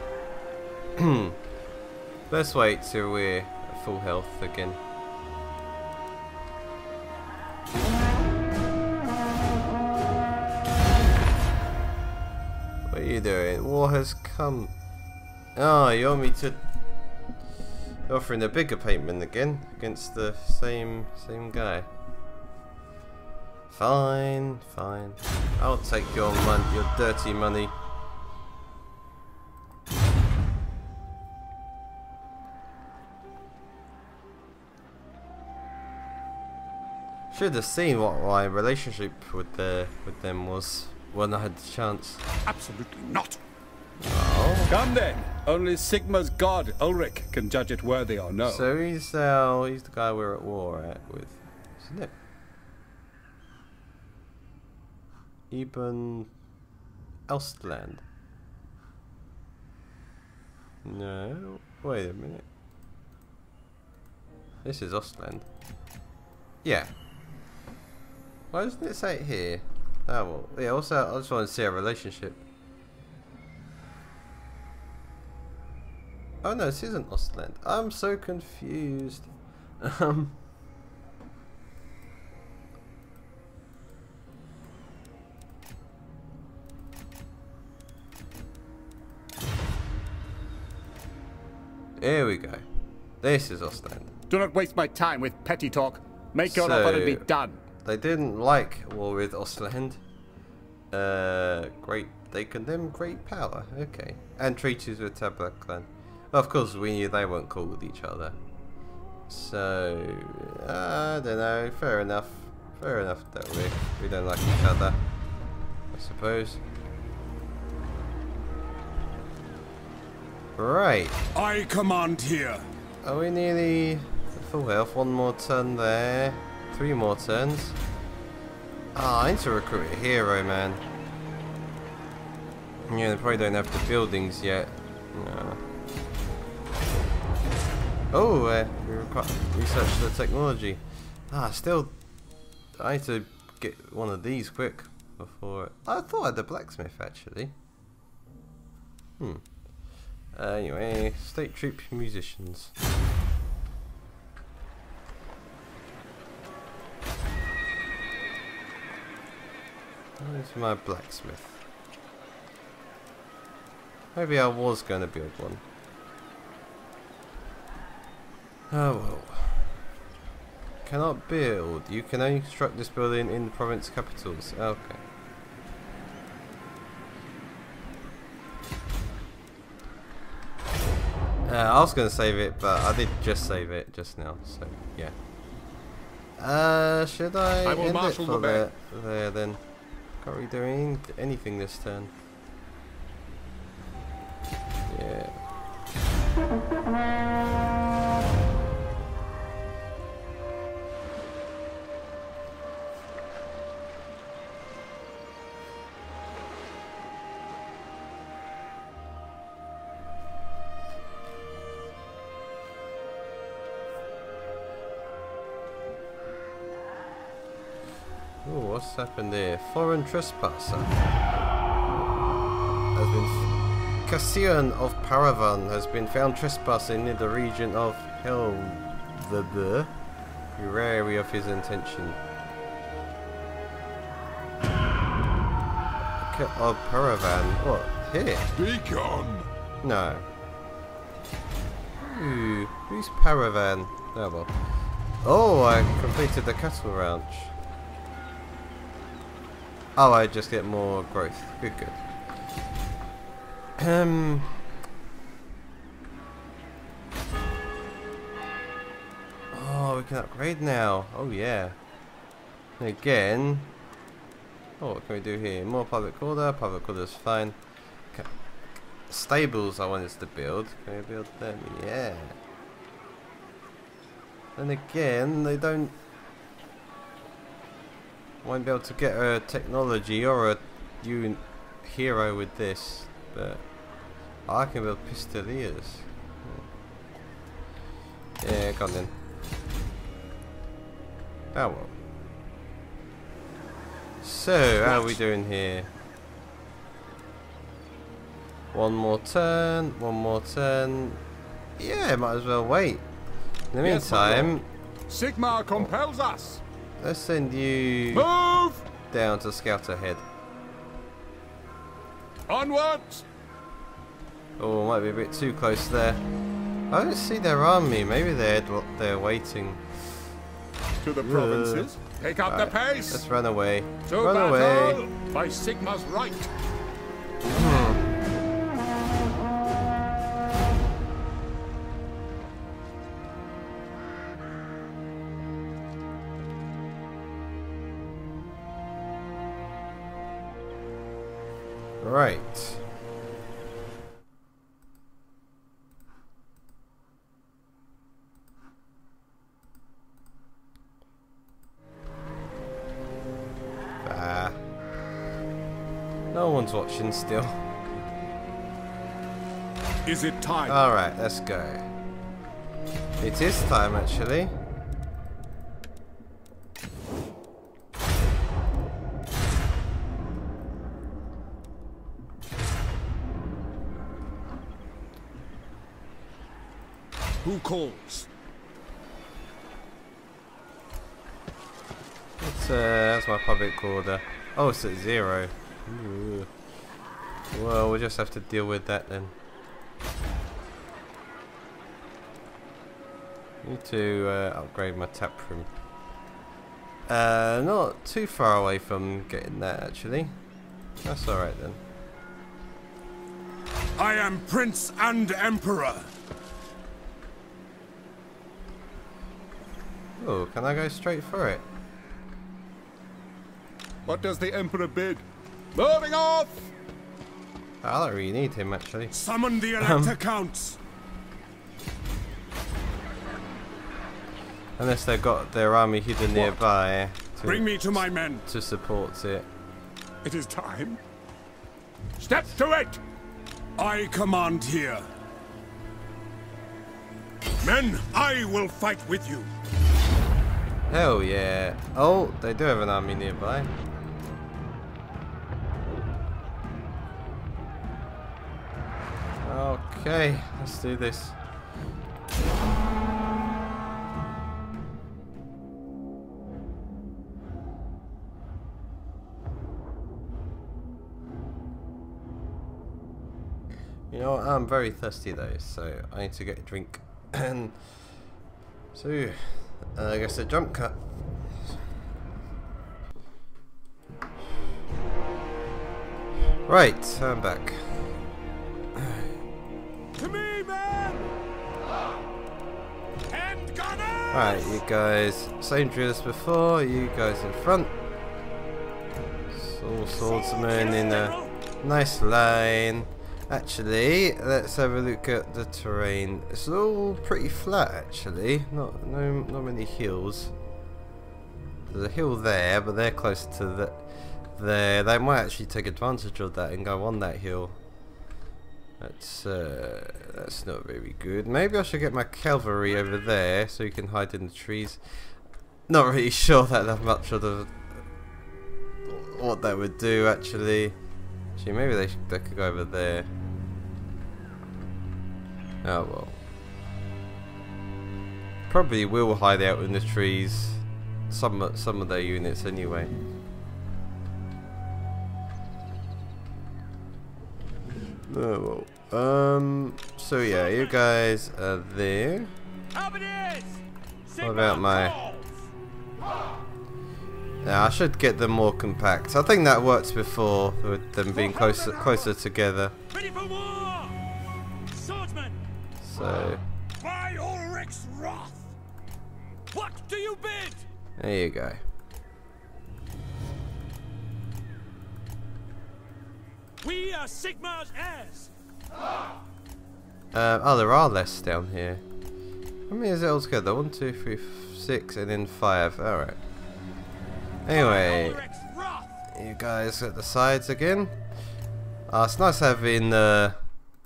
A: Let's wait till we're at full health again. What are you doing? War has come. Oh, you want me to offering a bigger payment again against the same same guy. Fine, fine. I'll take your money, your dirty money. Should have seen what my relationship with the with them was when I had the chance.
C: Absolutely not.
A: Oh.
D: Come then. Only Sigma's god, Ulrich, can judge it worthy or no.
A: So he's uh, he's the guy we're at war at with, isn't it? Ibn Ostland. No, wait a minute. This is Ostland. Yeah. Why doesn't it say it here? Oh well, yeah. Also, I just want to see our relationship. Oh no, this isn't Ostland. I'm so confused. Um. Here we go. This is Ostland.
D: Do not waste my time with petty talk. Make your
A: So-
D: offer and be done.
A: They didn't like war with Ostland. Uh, great. They condemn great power. Okay. And treaties with Tabla clan. Well, of course, we knew they weren't cool with each other. So, I don't know. Fair enough. Fair enough that we we don't like each other, I suppose. Right.
C: I command here.
A: Are we nearly full health? One more turn there. Three more turns. Ah, I need to recruit a hero, man. Yeah, they probably don't have the buildings yet. No. Oh, uh, we require research the technology. Ah, still, I need to get one of these quick before. I thought I had the blacksmith actually. Hmm. Uh, anyway, state troop musicians. Where's my blacksmith? Maybe I was going to build one. Oh well. Cannot build. You can only construct this building in the province capitals. Okay. Uh, I was going to save it, but I did just save it just now, so yeah. Uh, should I,
D: I will
A: end it
D: marshal
A: for
D: the
A: there, there then? Can't really do any, anything this turn. Yeah. Ooh, what's happened there? Foreign trespasser. Has been Cassian of Paravan has been found trespassing in the region of Helvebe. Be wary of his intention. Okay, of Paravan. What? Here?
C: Be gone.
A: No. Ooh, who's Paravan? Oh well. Oh, I completed the cattle ranch. Oh, I just get more growth. Good, good. Um. Oh, we can upgrade now. Oh yeah. And again. Oh, what can we do here? More public order. Public order is fine. Okay. Stables I wanted to build. Can we build them? Yeah. And again, they don't. Won't be able to get a technology or a new hero with this, but I can build pistoliers. Yeah, go on then. Oh well. So, how are we doing here? One more turn, one more turn. Yeah, might as well wait. In the
D: Yes, my
A: meantime,
D: Sigmar compels us.
A: let's send you
D: Move!
A: down to scout ahead.
D: Onwards!
A: Oh, might be a bit too close there. I don't see their army. Maybe they're they're waiting.
D: To the
A: Uh,
D: provinces. Pick up the
A: Right,
D: pace.
A: let's run away.
D: To
A: run
D: battle
A: away.
D: by Sigmar's right.
A: Right. Ah. No one's watching still.
C: Is it time?
A: Alright, let's go. It is time actually.
C: Who calls?
A: That's, uh, that's my public order. Oh, it's at zero. Ooh. Well, we'll just have to deal with that then. Need to uh, upgrade my tap room. Uh, not too far away from getting that actually. That's alright then.
C: I am Prince and Emperor.
A: Oh, can I go straight for it?
D: What does the Emperor bid? Moving off!
A: I don't really need him actually.
C: Summon the Elector Counts.
A: Unless they've got their army hidden nearby to,
C: Bring me to my men.
A: to support it.
C: It is time. Step to it! I command here. Men, I will fight with you.
A: Hell yeah. Oh, they do have an army nearby. Okay, let's do this. You know what, I'm very thirsty though, so I need to get a drink. And so, uh, I guess a jump cut. Right, I'm back.
C: To me, men! And gunners!
A: Right, you guys, same drill as before, you guys in front. All swordsmen in a nice line. Actually, let's have a look at the terrain. It's all pretty flat actually, not no not many hills. There's a hill there, but they're closer to the there. They might actually take advantage of that and go on that hill. That's uh, that's not very good. Maybe I should get my cavalry over there so you can hide in the trees. Not really sure that that much of the what that would do actually. Actually, maybe they they could go over there. Oh well. Probably will hide out in the trees. Some some of their units anyway. Oh well. Um. So yeah, you guys are there. What about my? Yeah, I should get them more compact. I think that worked before with them being closer closer together.
C: Ready for war! Swordsman!
A: So
C: By Ulrich's wrath! What do you bid?
A: there you go.
C: We are Sigmar's heirs!
A: Uh, oh, there are less down here. How many is it altogether? One, two, three, f six, and then five. Alright. Anyway, you guys at the sides again. Uh, it's nice having uh,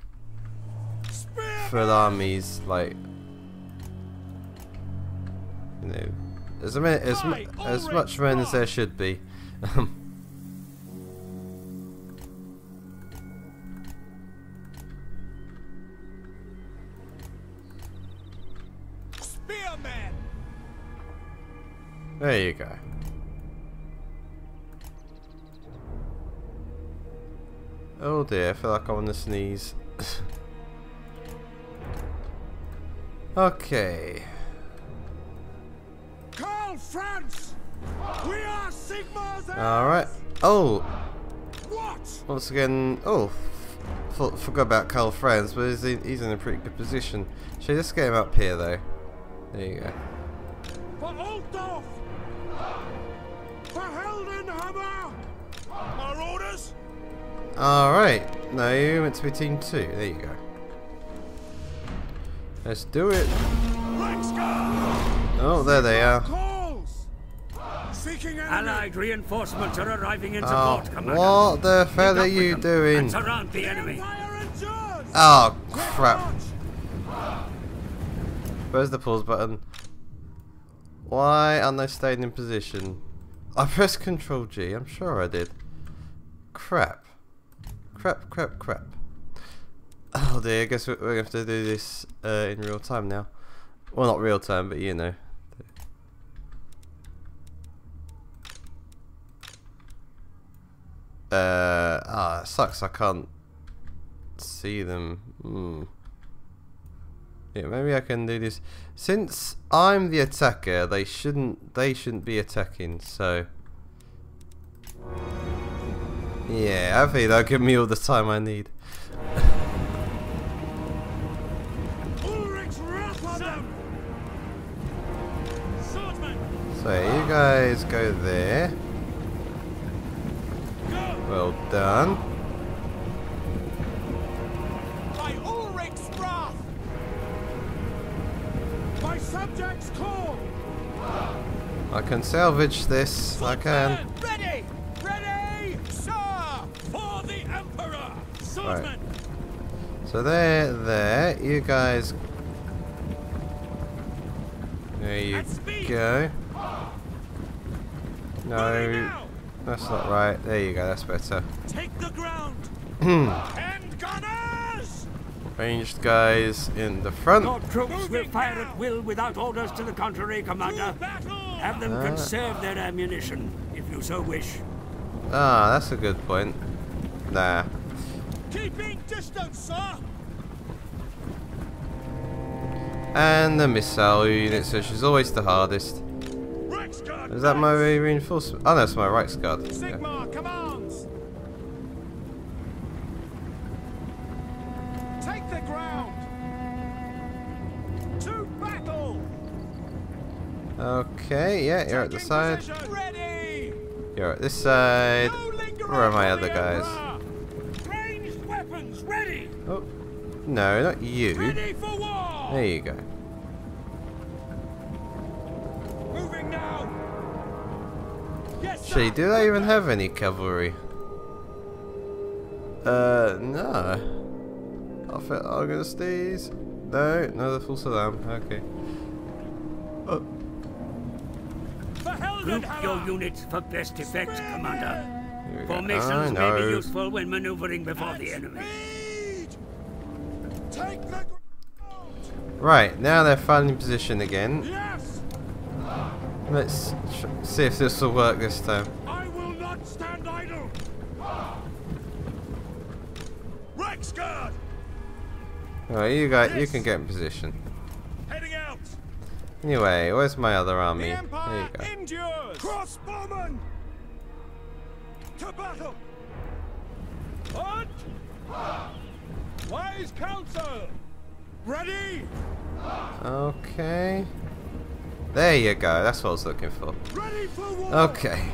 A: full armies, like, you know, as, a, as, as much men as there should be.
C: Spearman!
A: There you go. Oh dear, I feel like I want to sneeze. Okay.
C: Karl Franz! We are Sigmar's heirs!
A: Alright. Oh!
C: What?
A: Once again, oh, f forgot about Karl Franz, but he's in, he's in a pretty good position. Should I just get him up here though? There you go.
C: For Altdorf! For Heldenhammer! Our orders?
A: Alright, no, you meant to be team two. There you go. Let's do it. Oh, there they are.
C: Calls! Seeking enemy!
B: Allied reinforcements are arriving in
A: Oh,
B: support, Commander.
A: what the hell
B: Meet
A: are
B: up
A: you
B: with them
A: doing?
B: and surround the enemy.
C: Fire endures!
A: Oh, crap. Where's the pause button? Why aren't they staying in position? I pressed Control G, I'm sure I did. Crap. Crap, crap, crap. Oh dear, I guess we're going to have to do this uh, in real time now. Well, not real time, but you know. Uh, ah, it sucks, I can't see them. Hmm. Yeah, maybe I can do this. Since I'm the attacker, they shouldn't they shouldn't be attacking, so yeah, I think they'll give me all the time I need. So you guys go there. Well done.
C: By Ulrich's wrath! My subjects call!
A: I can salvage this. I can.
C: Ready! Ready! Sir! For the Emperor! Swordsman!
A: Right. So there, there. You guys. There you go. No, that's not right. There you go. That's better.
C: Take the ground! And gunners!
A: Ranged guys in the front.
B: Your troops will fire at will without orders to the contrary, Commander. Have them
A: Ah.
B: conserve their ammunition, if you so wish.
A: Ah, that's a good point. Nah.
C: Keeping distance, sir!
A: And the missile unit, so she's always the hardest.
C: Reichsguard!
A: Is that my reinforcement? Oh, no, that's my Reichsguard. Yeah.
C: Sigmar commands! Take the ground! To battle!
A: Okay, yeah, you're at the
C: Taking
A: side.
C: position. Ready!
A: You're at this side.
C: No lingering
A: Where are my
C: on
A: other
C: the
A: guys?
C: Emperor. Ranged weapons ready!
A: Oh, no, not you.
C: Ready for war!
A: There you go.
C: Moving now! Yes, sir.
A: Gee, do they even have any cavalry? Uh, no. I felt I'm gonna sneeze. No, no, the full Saddam. Okay. Oh,
C: For
B: Group
C: Heldenhammer!
B: your units for best effect, Commander.
A: here we go. I
B: Formations may
A: know.
B: be useful when maneuvering before the enemy.
C: Speed! Take the ground!
A: Right, now they're finally in position again.
C: Yes!
A: Let's sh see if this will work this time.
C: I will not stand idle! Reichsguard!
A: Alright, you guys, you can get in position.
C: Heading out!
A: Anyway, where's my other
C: The
A: army? There you
C: Empire
A: go.
C: endures! Crossbowmen! To battle! On! Wise counsel! Ready!
A: Okay. There you go, that's what I was looking for.
C: Ready for war!
A: Okay.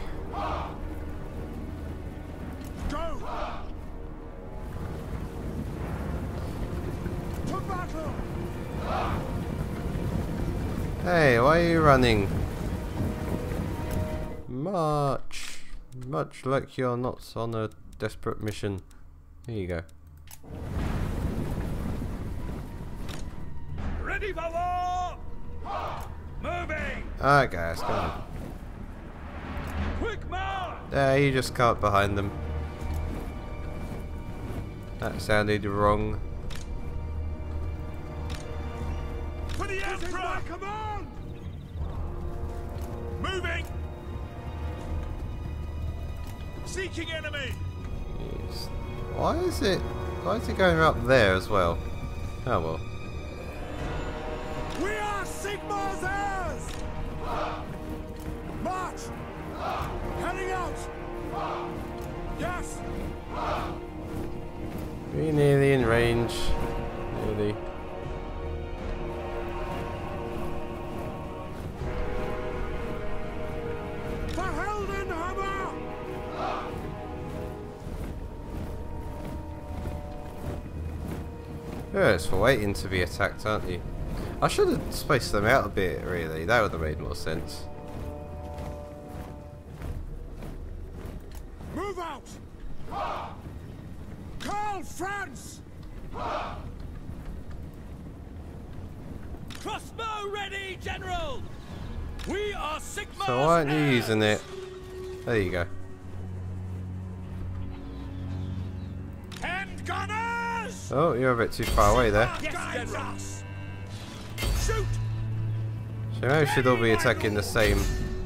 C: Go! To battle!
A: Hey, why are you running? March. Much like you're not on a desperate mission. Here you go.
C: Ready for war! Moving!
A: Alright guys, come on.
C: Quick march!
A: There, you just cut behind them. That sounded wrong.
C: For the Emperor! Command! Moving! Seeking enemy!
A: Yes. Why is it? Why is it going up there as well? Oh well.
C: We are Sigmar's heirs! March! Heading out! Yes!
A: We're nearly in range. Nearly.
C: For Heldenhammer!
A: Yeah, it's for waiting to be attacked, aren't you? I should have spaced them out a bit, really. That would have made more sense.
C: Move out! Call France! Crossbow ready, General! We are Sigmar's
A: So why aren't you
C: heirs!
A: using it? There you go.
C: Hand gunners!
A: Oh, you're a bit too far away there.
C: Yes, shoot!
A: So maybe we should all be attacking the same.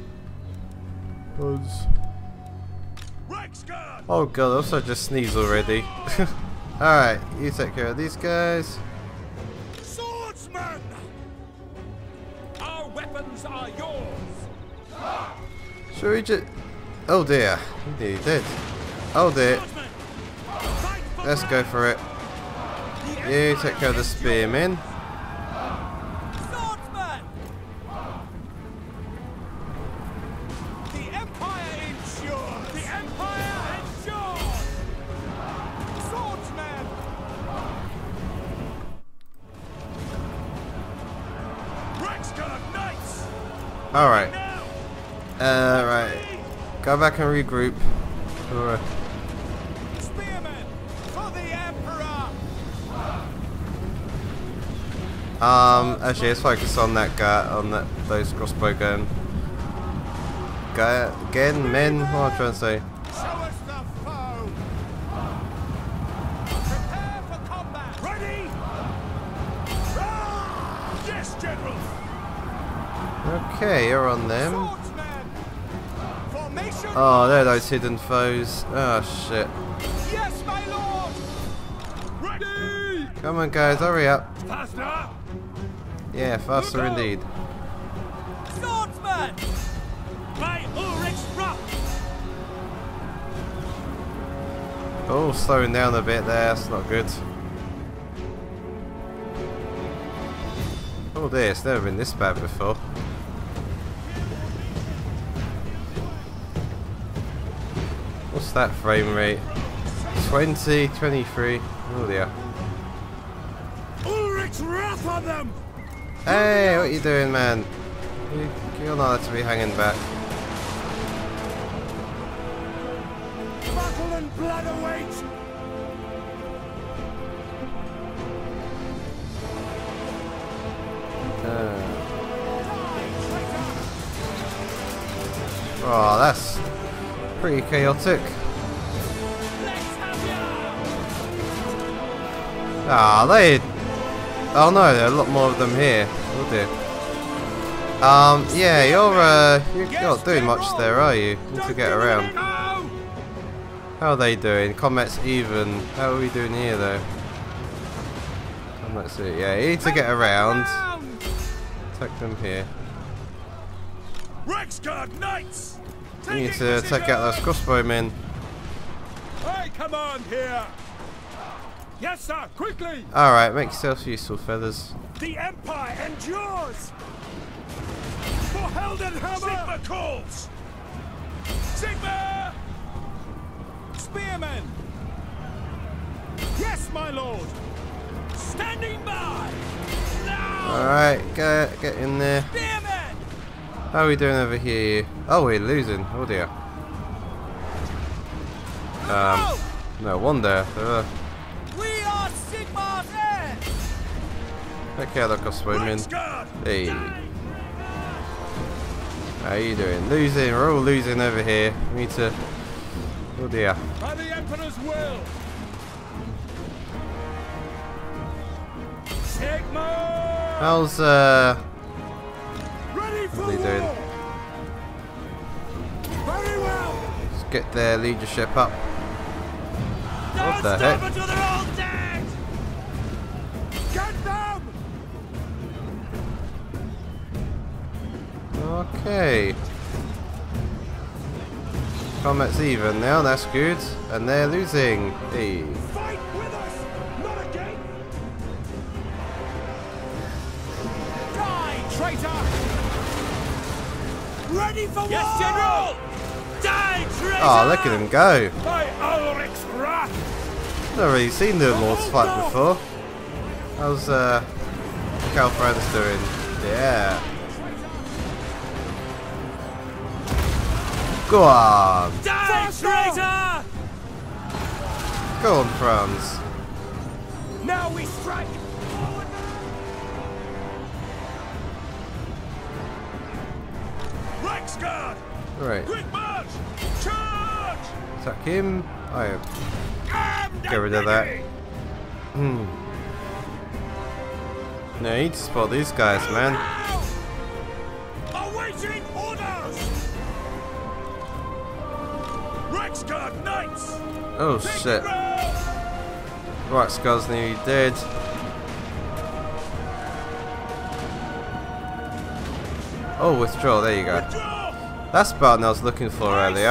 A: Oh god, I also just sneezed already. Alright, you take care of these guys.
C: Swordsman! Our weapons are yours.
A: Should we just... Oh dear, he nearly did. Oh dear. Let's go for it. You take care of the spearmen.
C: Swordsman! The Empire ensures! The Empire ensures! Swordsman! Rexguard Knights!
A: Alright.
C: Now!
A: Uh, right. Go back and regroup. Alright.
C: Spearmen! For the Emperor!
A: Um, actually, let's focus on that guy, on that those crossbow gun. Guy again, men. What am I trying to say?
C: Show us the foe! Prepare for combat! Ready! Ah! Yes, General!
A: Okay, you're on them.
C: Swordsman! Formation!
A: Oh, they're those hidden foes. Oh shit!
C: Yes, my lord! Ready!
A: Come on, guys, hurry up.
C: Faster!
A: Yeah, faster indeed.
C: Swordsman! By Ulrich's rock!
A: Oh, slowing down a bit there. That's not good. Oh dear, it's never been this bad before. What's that frame rate? twenty, twenty-three. Oh dear.
C: Ulrich's wrath on them!
A: Hey, what you doing, man? You, you're not allowed to be hanging back.
C: Battle and blood await!
A: Uh. Oh, that's pretty chaotic. Ah, they... Oh no, there are a lot more of them here. Oh dear. Um, yeah, you're, uh, you're not doing much there, are you? Need to get around. How are they doing? Combat's even. How are we doing here, though? Combat's it. Yeah, you need to get around. Attack them here.
C: Rexguard Knights!
A: You need to take out those crossbowmen.
C: I command here! Yes, sir, quickly!
A: Alright, make yourself useful, feathers.
C: The Empire endures! For Heldenhammer! Sigma calls! Sigma! Spearmen! Yes, my lord! Standing by! Now!
A: Alright, get, get in there.
C: Spearmen!
A: How are we doing over here? Oh, we're losing. Oh dear. Um, no wonder. Uh,
C: We are Sigmar's heirs!
A: take care of the crossbowmen. Hey. How you doing? Losing. We're all losing over here. We need to... Oh dear.
C: By the Emperor's will! Sigmar!
A: How's, uh...
C: Ready for
A: What are they doing?
C: war! Very well!
A: Let's get their leadership up. What the heck?
C: Until they're all dead! Get them!
A: Okay. Combat's even now, that's good. And they're losing. Hey.
C: Fight with us, not again! Die, traitor! Ready for war! Yes, General! Die, traitor!
A: Oh, look at him go.
C: By Ulrich's wrath!
A: Never really seen the Lords fight before. How's uh Calfran's doing? Yeah. Go on.
C: Die, traitor!
A: Go on, Franz.
C: Now we strike! Rexguard!
A: Right.
C: Quick march! Charge!
A: Attack him. I
C: Armed
A: Get rid of
C: and
A: that.
C: ready!
A: Hmm. No, you need to spot these guys, man.
C: Awaiting orders! Rexguard Knights!
A: Oh shit. Right, Scar's nearly dead. Oh, withdraw, there you go. That's the button I was looking for earlier.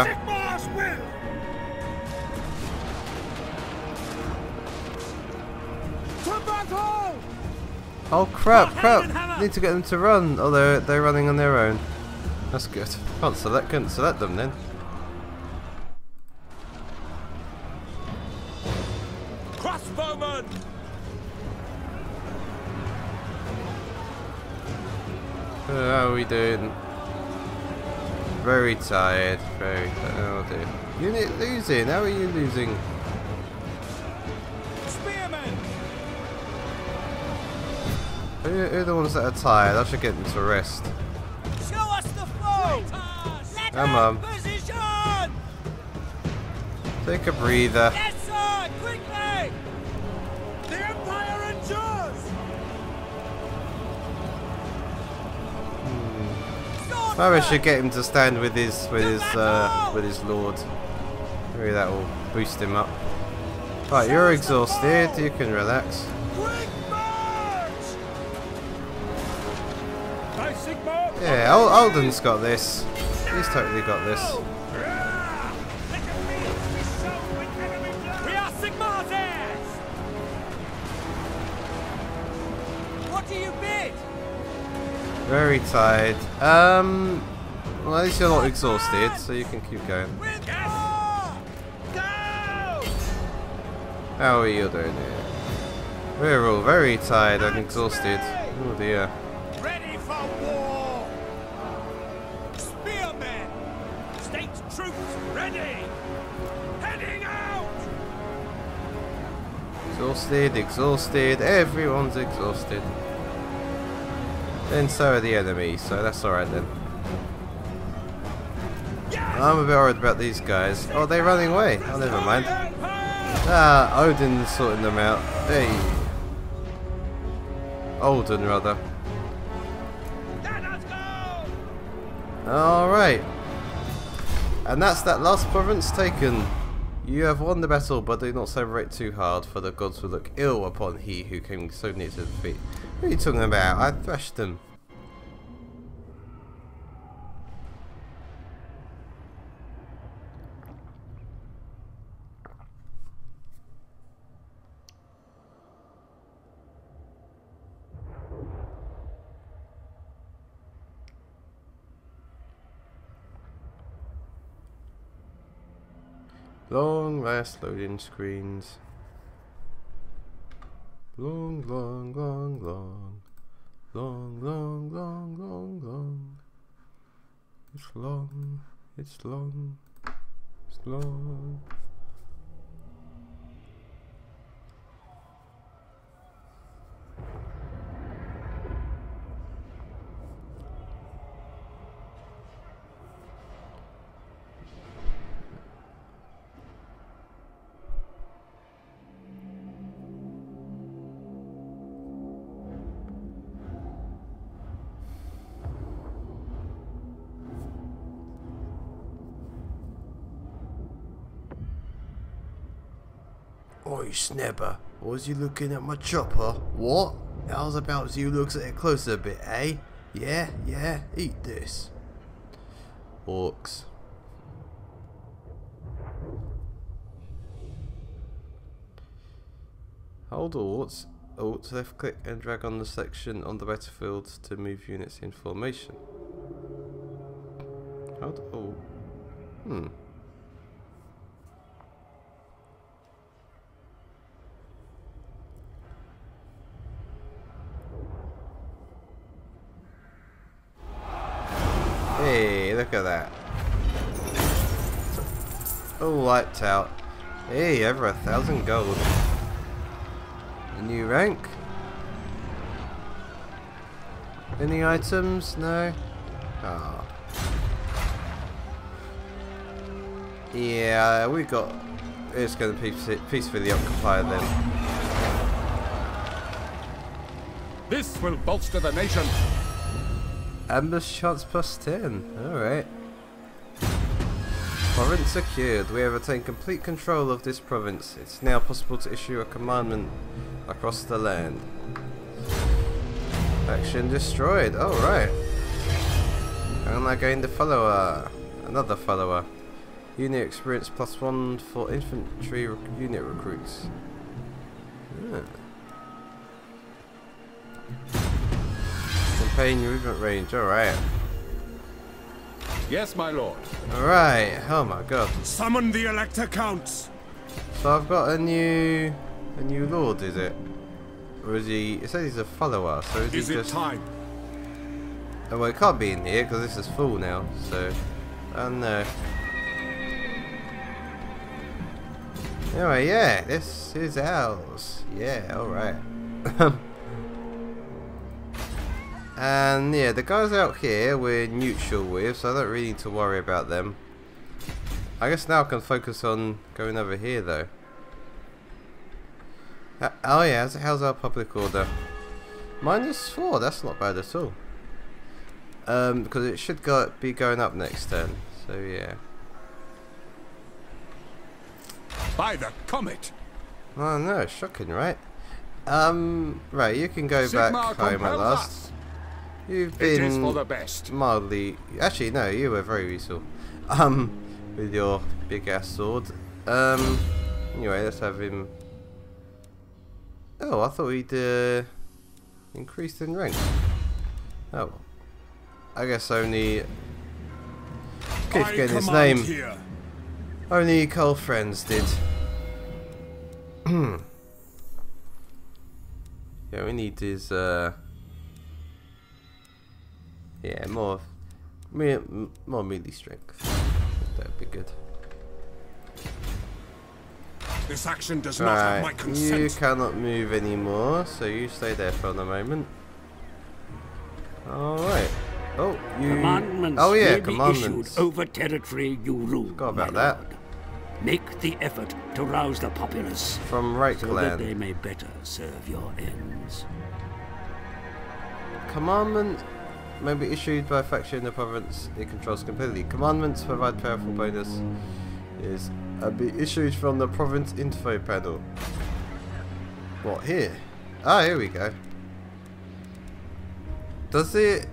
A: Oh crap, crap! Need to get them to run. Oh, they're, they're running on their own. That's good. Can't select, couldn't select them then.
C: Crossbowman!
A: Uh, how are we doing? Very tired. Very tired. Oh dear. Unit losing. How are you losing?
C: Spearmen!
A: Who, who are the ones that are tired? I should get them to rest.
C: Show us the foe!
A: Come on.
C: Position!
A: Take a breather.
C: Yes, sir! Quickly! The Empire endures!
A: Maybe I should get him to stand with his with his uh, with his lord. Maybe that will boost him up. Right, you're exhausted. You can relax. Yeah, Al Alden's got this. He's totally got this.
C: We are Sigmar's heirs! What do you bid?
A: Very tired. Um, well, at least you're not exhausted, so you can keep going. How are you doing here? We're all very tired and exhausted. Oh dear.
C: Ready for war! Spearmen! State troops ready! Heading out!
A: Exhausted, exhausted. Everyone's exhausted. Then so are the enemy, so that's alright then. I'm a bit worried about these guys. Oh, they're running away. Oh, never mind. Ah, Odin's sorting them out. Hey. Odin, rather. Alright. And that's that last province taken. You have won the battle, but do not celebrate too hard, for the gods will look ill upon he who came so near to defeat. What are you talking about? I thrashed them. Long last loading screens. Long, long, long, long. Long, long, long, long, long. It's long, it's long, it's long. Oi, Snebber, was you looking at my chopper? What? How's about you looks at it closer a bit, eh? Yeah, yeah, eat this. Orcs. Hold Alt, Alt, left click and drag on the section on the battlefield to move units in formation. Hold oh. Hmm. Hey, look at that. All wiped out. Hey, over a thousand gold. A new rank? Any items? No? Ah. Yeah, we got... It's going to peace, peacefully occupy them.
D: This will bolster the nation.
A: Ambush chance plus ten. Alright. Province secured. We have attained complete control of this province. It's now possible to issue a commandment across the land. Faction destroyed. Alright. And I gained a follower. Another follower. Unit experience plus one for infantry rec unit recruits. Yeah. Campaign movement range, alright.
D: Yes, my lord.
A: Alright, oh my god.
C: Summon the Elector Counts.
A: So I've got a new a new lord, is it? Or is he it says he's a follower, so is,
C: Is
A: he
C: it
A: just
C: time?
A: Oh well, it can't be in here because this is full now, so I don't know. Anyway, yeah, this is ours. Yeah, alright. And yeah, the guys out here we're neutral with, so I don't really need to worry about them. I guess now I can focus on going over here though. Uh, oh yeah, how's, how's our public order? Minus four, that's not bad at all. Um, because it should go be going up next turn, so yeah.
C: By the comet.
A: Oh no, shocking, right? Um, right, you can go
D: Sigmar
A: back home at
D: compels
A: last.
D: us.
A: You've
D: It is
A: been
D: for the best.
A: mildly. Actually, no, you were very useful. Um, with your big ass sword. Um, anyway, let's have him. Oh, I thought he'd uh, increased in rank. Oh, I guess only. Keep
C: I
A: getting his
C: command
A: name.
C: here.
A: Only Cole Friends did. Yeah, we need his. Uh, yeah, more, me, more melee strength. That'd be good.
C: This action does not have my
A: Right,
C: consent.
A: you cannot move anymore, so you stay there for the moment. All right. Oh, you.
B: Commandments
A: Oh yeah,
B: may be
A: commandments.
B: issued over territory you rule.
A: Forgot
B: my
A: about that.
B: lord. Make the effort to rouse the populace,
A: From right
B: so that they
A: clan.
B: may better serve your ends.
A: Commandment may be issued by a faction in the province it controls completely. Commandments provide powerful bonus. Is uh, be issued from the province info panel. What here? Ah, here we go. Does it?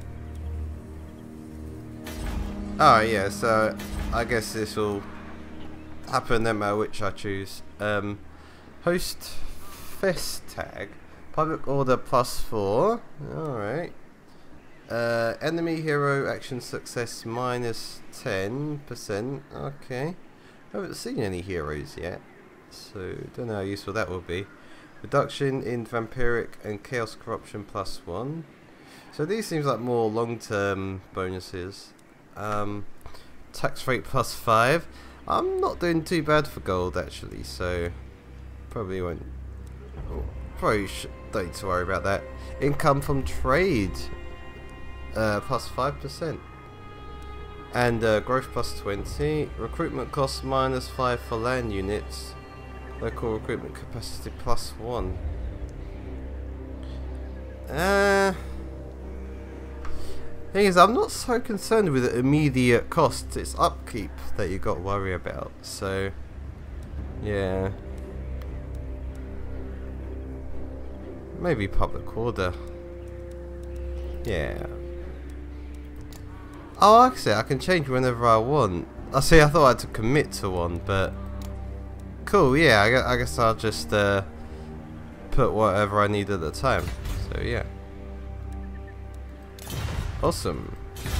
A: Oh yeah, so I guess this will happen no matter which I choose. Um, host fest tag, public order plus four. All right. Uh, enemy hero action success minus ten percent. Okay. Haven't seen any heroes yet, so don't know how useful that will be. Reduction in vampiric and chaos corruption plus one. So these seems like more long-term bonuses. Um, tax rate plus five. I'm not doing too bad for gold actually, so probably won't. Oh, probably sh don't need to worry about that. Income from trade uh, plus five percent. And uh, growth plus twenty. Recruitment cost minus five for land units. Local recruitment capacity plus one. Uh, thing is, I'm not so concerned with the immediate costs. It's upkeep that you got to worry about. So, yeah. Maybe public order. Yeah. Oh, actually, I can change whenever I want. I see. I thought I had to commit to one, but cool. Yeah, I guess, I guess I'll just uh, put whatever I need at the time. So yeah, awesome.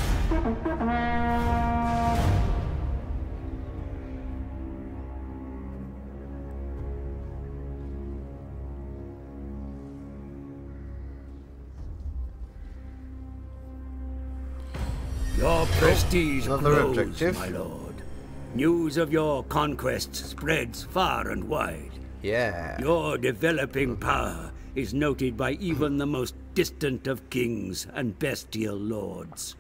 B: Your prestige
A: another
B: grows,
A: objective.
B: my lord. News of your conquests spreads far and wide.
A: Yeah.
B: Your developing power is noted by even the most distant of kings and bestial lords.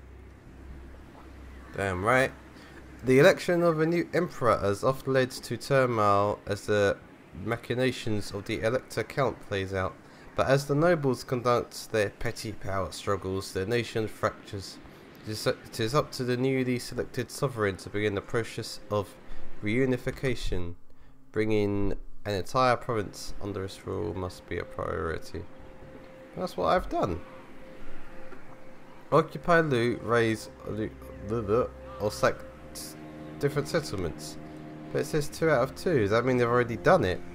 A: Damn right. The election of a new emperor has often led to turmoil as the machinations of the Elector Count plays out. But as the nobles conduct their petty power struggles, their nation fractures. It is, it is up to the newly selected sovereign to begin the process of reunification. Bringing an entire province under his rule must be a priority. That's what I've done. Occupy, loot, raise, loot, or sack different settlements. But it says two out of two. Does that mean they've already done it?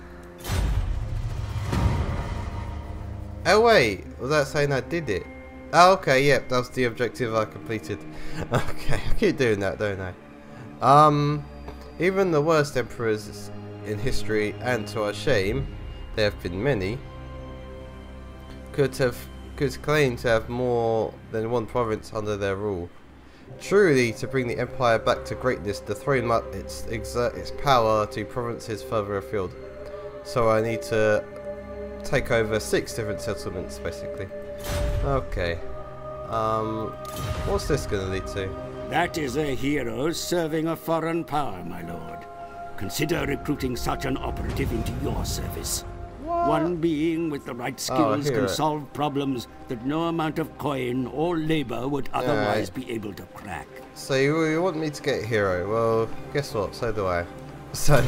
A: Oh wait, was that saying I did it? Oh okay, yep, that was the objective I completed. Okay, I keep doing that, don't I? Um, even the worst emperors in history, and to our shame, there have been many, could have could claim to have more than one province under their rule. Truly, to bring the empire back to greatness, the throne must its exert its power to provinces further afield. So I need to take over six different settlements, basically. Okay. Um, what's this going to lead to?
B: That is a hero serving a foreign power, my lord. Consider recruiting such an operative into your service.
A: What?
B: One being with the right skills
A: oh,
B: can
A: it.
B: solve problems that no amount of coin or labor would otherwise
A: right.
B: be able to crack.
A: So you, you want me to get a hero? Well, guess what? So do I. So...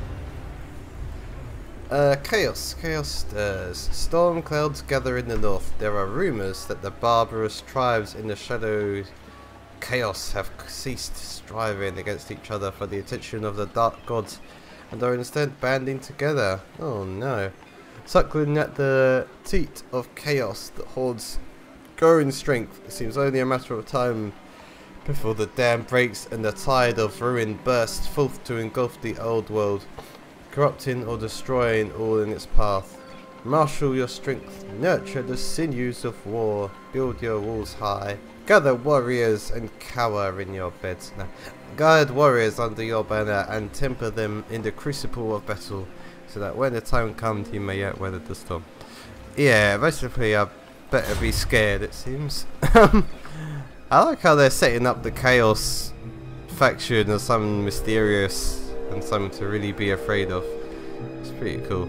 A: Uh, chaos. Chaos stirs. Storm clouds gather in the north. There are rumours that the barbarous tribes in the shadow chaos have ceased striving against each other for the attention of the dark gods and are instead banding together. Oh no. Suckling at the teat of chaos that holds growing strength, it seems only a matter of time before the dam breaks and the tide of ruin bursts forth to engulf the old world, corrupting or destroying all in its path. Marshal your strength, nurture the sinews of war, build your walls high, gather warriors and cower in your beds. Now, guide warriors under your banner and temper them in the crucible of battle, so that when the time comes you may outweather the storm. Yeah, basically I better be scared, it seems. I like how they're setting up the chaos faction as something mysterious and something to really be afraid of. It's pretty cool.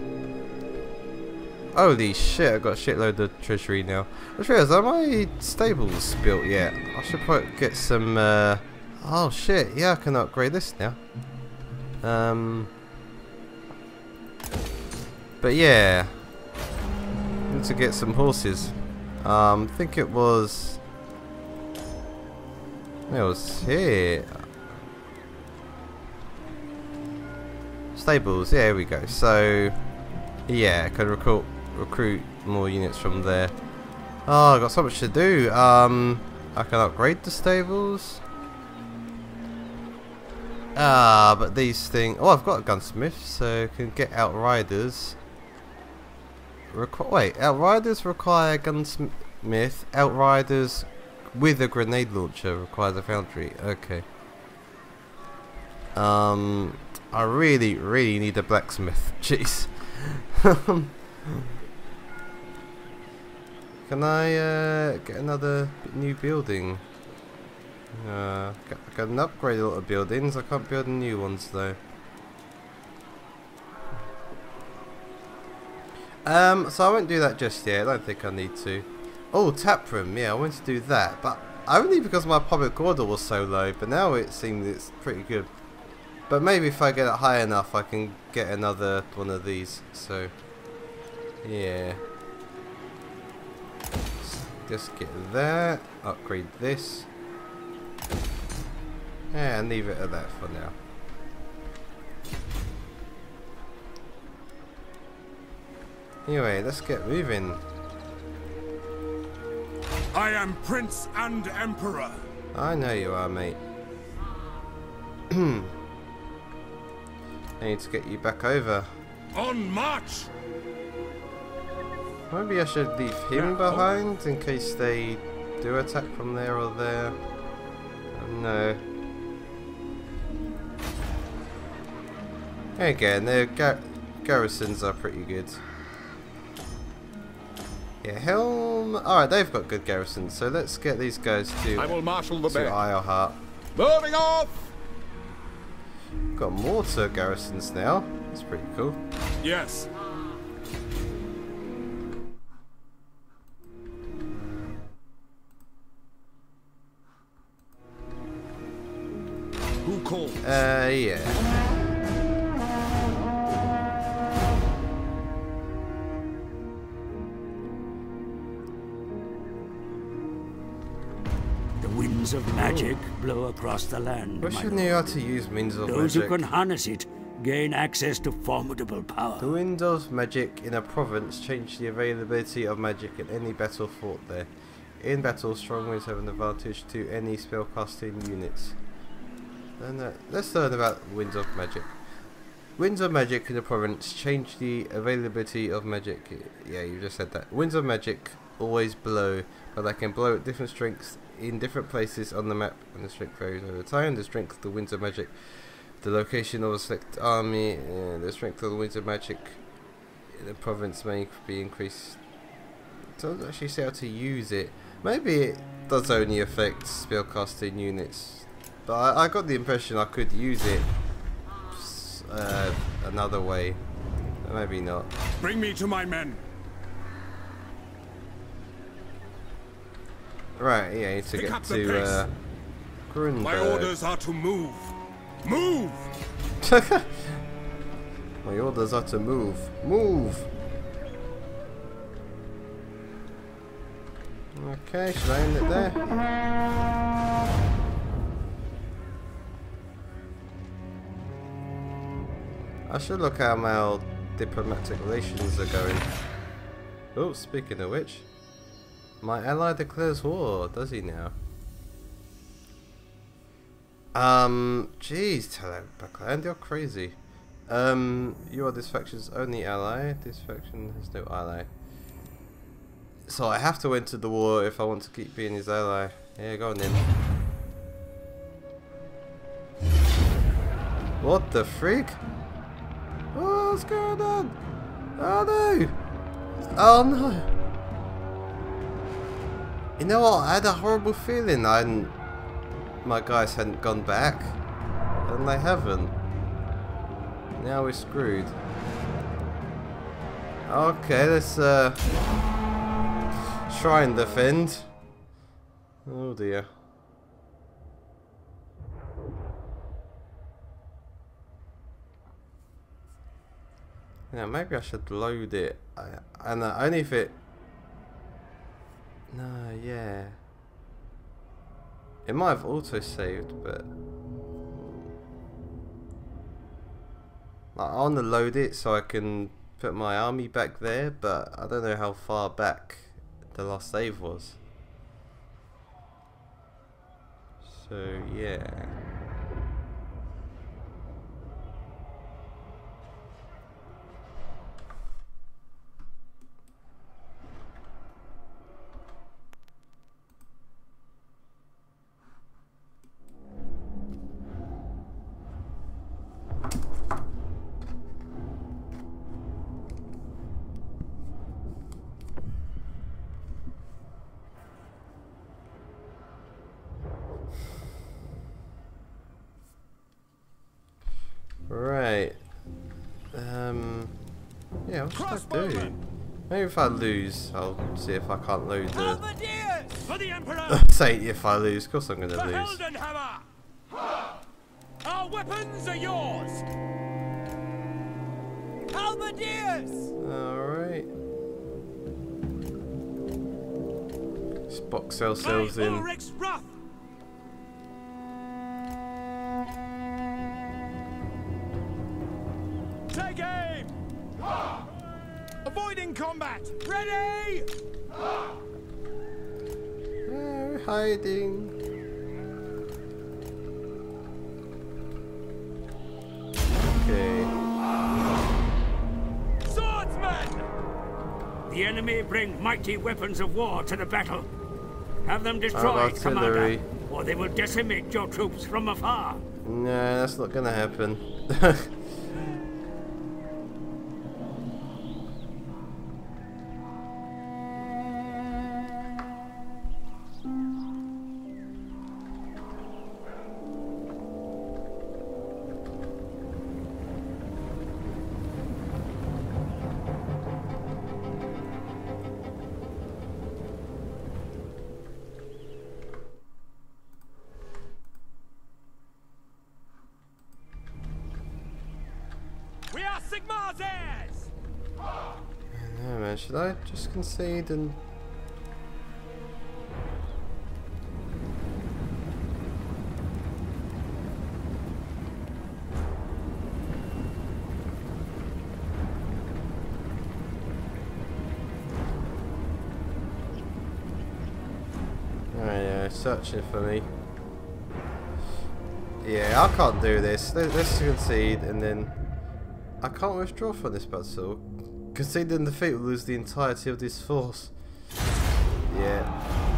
A: Holy shit, I got a shitload of treasury now. I just realised, are my stables built yet? I should probably get some, uh... oh shit, yeah, I can upgrade this now. Um... But yeah, need to get some horses. Um, I think it was... It was here. Stables, yeah, here we go. So, yeah, I can recruit recruit more units from there. Oh, I've got so much to do. Um, I can upgrade the stables. Ah, but these things. Oh, I've got a gunsmith, so I can get outriders. Requ wait, outriders require gunsmith. Outriders with a grenade launcher requires a foundry. Okay. Um. I really, really need a blacksmith. Jeez. Can I uh, get another new building? Uh, I can upgrade a lot of buildings. I can't build new ones though. Um, so I won't do that just yet. I don't think I need to. Oh, tap room. Yeah, I want to do that, but only because my public order was so low. But now it seems it's pretty good. But maybe if I get it high enough, I can get another one of these. So, yeah. Just get that. Upgrade this. And leave it at that for now. Anyway, let's get moving.
C: I am Prince and Emperor.
A: I know you are, mate. I need to get you back over.
C: On march!
A: Maybe I should leave him behind in case they do attack from there or there. No. Again, their gar garrisons are pretty good. Yeah, Helm. Alright, they've got good garrisons, so let's get these guys to,
D: I will marshal the
A: to
D: band.
A: Ironheart.
D: Moving off!
A: Got mortar garrisons now. That's pretty cool.
C: Yes.
A: Uh, yeah.
B: The winds of magic blow across the land.
A: Wish
B: my
A: I
B: lord.
A: knew how to use Winds of
B: Those
A: Magic.
B: who can harness it gain access to formidable power.
A: The Winds of Magic in a province change the availability of magic in any battle fought there. In battle, strong winds have an advantage to any spellcasting units. And uh, let's learn about Winds of Magic. Winds of Magic in a province change the availability of magic. Yeah, you just said that. Winds of Magic always blow, but they can blow at different strengths in different places on the map, and the strength varies over time. The strength of the Winds of Magic, the location of a select army, uh, the strength of the Winds of Magic in the province may be increased. It doesn't actually say how to use it. Maybe it does only affect spellcasting units, but I, I got the impression I could use it uh, another way. Maybe not.
C: Bring me to my men.
A: Right, yeah, I need to
C: Pick
A: get
C: up the
A: to uh, Grunberg.
C: My orders are to move. Move!
A: My orders are to move. Move! Okay, should I end it there? I should look how my diplomatic relations are going. Oh, speaking of which, my ally declares war, does he now? Um, jeez, Telebackland, you're crazy. Um, you are this faction's only ally. This faction has no ally. So I have to enter the war if I want to keep being his ally. Yeah, go on then. What the freak? What's going on? Oh no! Oh no! You know what? I had a horrible feeling I hadn't, my guys hadn't gone back, and they haven't. Now we're screwed. Okay, let's uh, try and defend. Oh dear. Yeah, maybe I should load it, I, and uh, only if it. No, yeah. It might have auto-saved, but like, I want to load it so I can put my army back there, but I don't know how far back the last save was. So yeah. Right. Um. Yeah, what should I do? Maybe if I lose, I'll see if I can't load the.
E: Halberdiers! For the Emperor!
A: Say if I lose, of course I'm gonna
E: For
A: lose.
E: Heldenhammer! Our weapons are yours! Halberdiers!
A: Alright. Let's box ourselves in.
E: Ulrich's wrath! Take aim! Avoiding combat! Ready!
A: Oh, we're hiding. Okay.
E: Swordsmen!
B: The enemy bring mighty weapons of war to the battle. Have them
A: Our
B: destroyed, Commander,
A: artillery.
B: or they will decimate your troops from afar.
A: No, that's not gonna happen.
E: Mazes!
A: No man, should I just concede and... Oh yeah, searching for me. Yeah, I can't do this. Let- Let's concede and then... I can't withdraw from this battle. Conceding defeat will lose the entirety of this force. Yeah.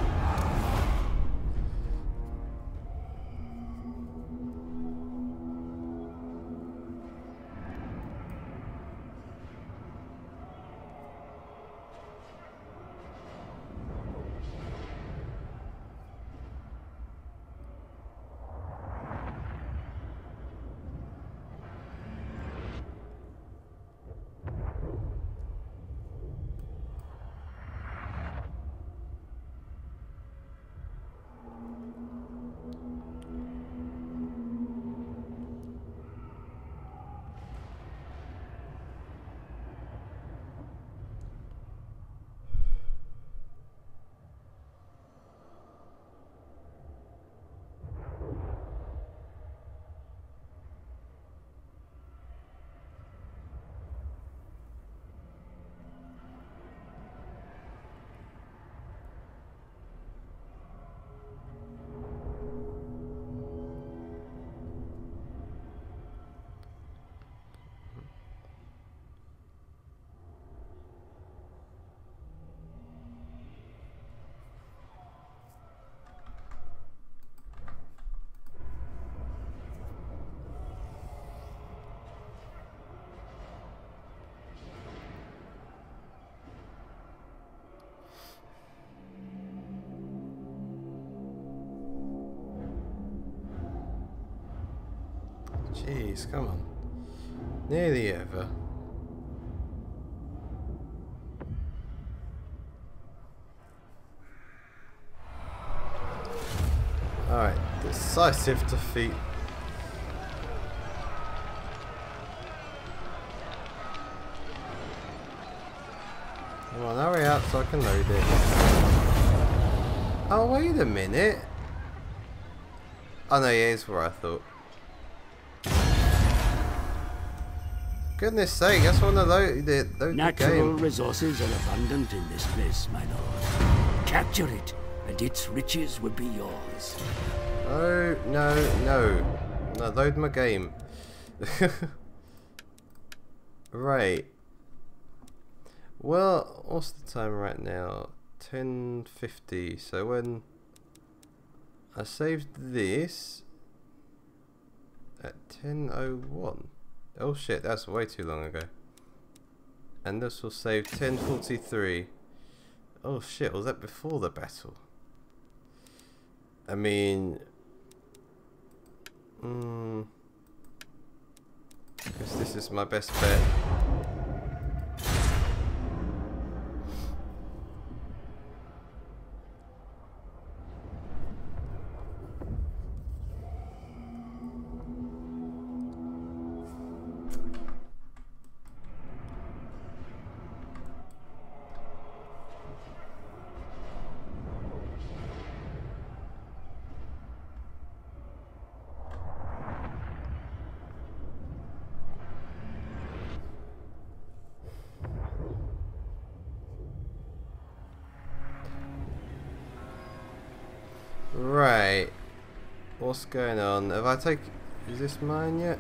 A: Jeez, come on. Nearly over. Alright, decisive defeat. Come on, hurry up so I can load it. Oh, wait a minute. Oh no, yeah, it's where I thought. Goodness sake, that's one of those the, the
B: Natural
A: game.
B: resources are abundant in this place, my lord. Capture it, and its riches will be yours.
A: Oh, no, no. No, load my game. Right. Well, what's the time right now? ten fifty. So when I saved this at ten oh one. Oh shit, that's way too long ago. And this will save ten forty-three. Oh shit, was that before the battle? I mean... Hmm... I guess this is my best bet. Right. What's going on? Have I take... Is this mine yet?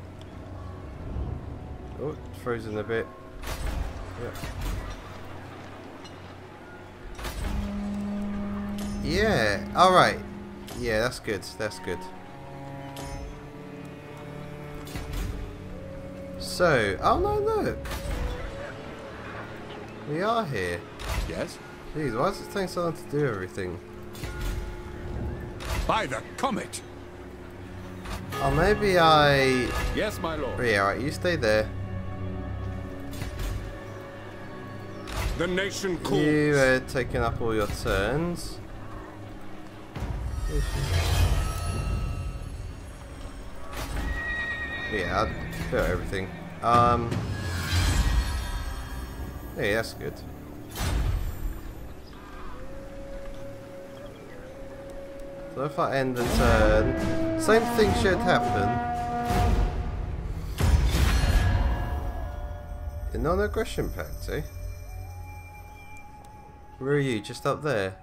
A: Oh, it's frozen a bit. Yep. Yeah. Alright. Yeah, that's good. That's good. So... Oh no, look! We are here.
C: Yes?
A: Jeez, why does it take so long to do everything?
C: By the comet!
A: Oh, maybe I...
D: Yes, my lord.
A: Yeah, alright, you stay there.
C: The nation calls.
A: You are taking up all your turns. Yeah, I'll do everything. Um, Hey, that's good. So if I end the turn, same thing should happen. The non-aggression pact, eh? Where are you? Just up there?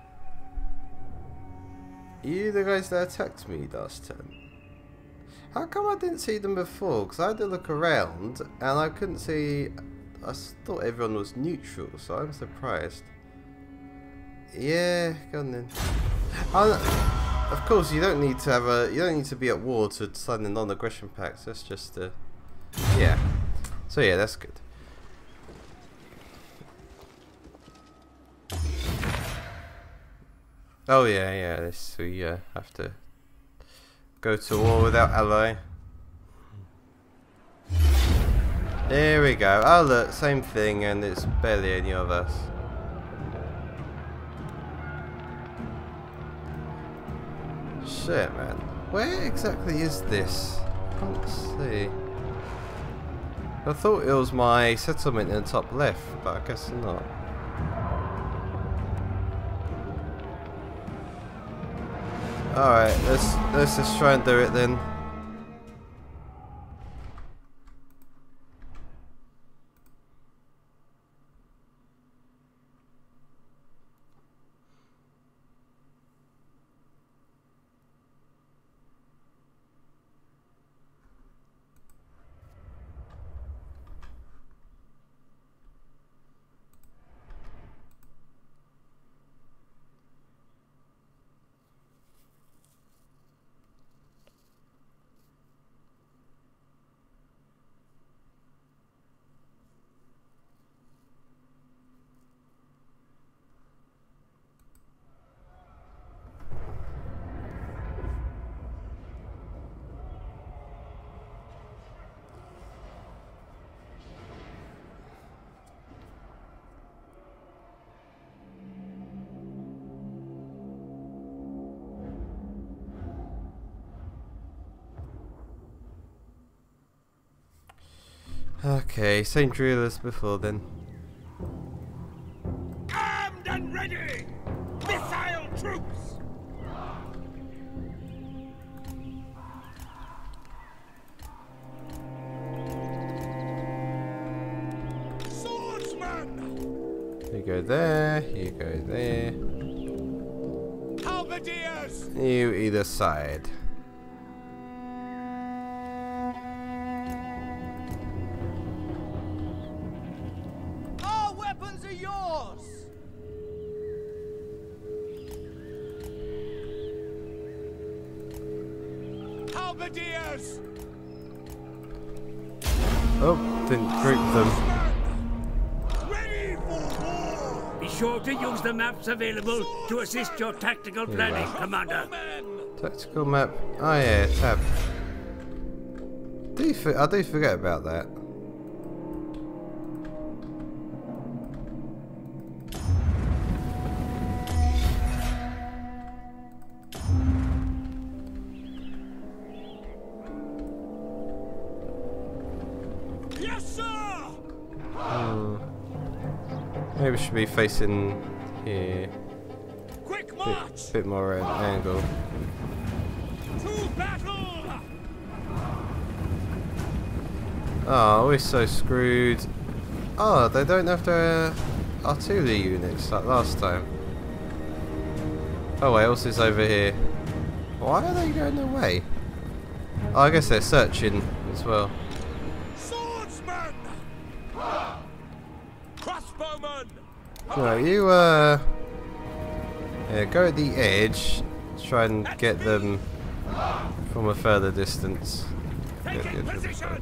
A: Are you the guys that attacked me last turn? How come I didn't see them before? Because I had to look around and I couldn't see. I thought everyone was neutral, so I'm surprised. Yeah, go on then. I, of course, you don't need to have a. You don't need to be at war to sign the non-aggression pacts. That's just uh, yeah. So yeah, that's good. Oh yeah, yeah. This we uh, have to go to war without ally. There we go. Oh look, same thing, and it's barely any of us. Shit, man. Where exactly is this? I can't see. I thought it was my settlement in the top left, but I guess not. Alright, let's let's just try and do it then. Okay, same drill as before then.
C: Armed and ready! Missile troops! Swordsman!
A: You go there, you go there.
C: Halberdiers!
A: You either side.
C: Halberdiers!
A: Oh, didn't group them.
C: Ready for war!
B: Be sure to use the maps available to assist your tactical planning, Commander.
A: Tactical map. Oh yeah, tab. Do you for I do forget about that. Maybe we should be facing here.
C: Quick march!
A: Bit, bit more at an angle.
C: To battle!
A: Oh, we're so screwed. Oh, they don't have their uh, artillery units like last time. Oh wait, what's this over here? Why are they going away? Oh, I guess they're searching as well.
C: Swordsman! Crossbowman!
A: No, you uh, yeah, go at the edge, try and get them from a further distance. Get the edge of the boat.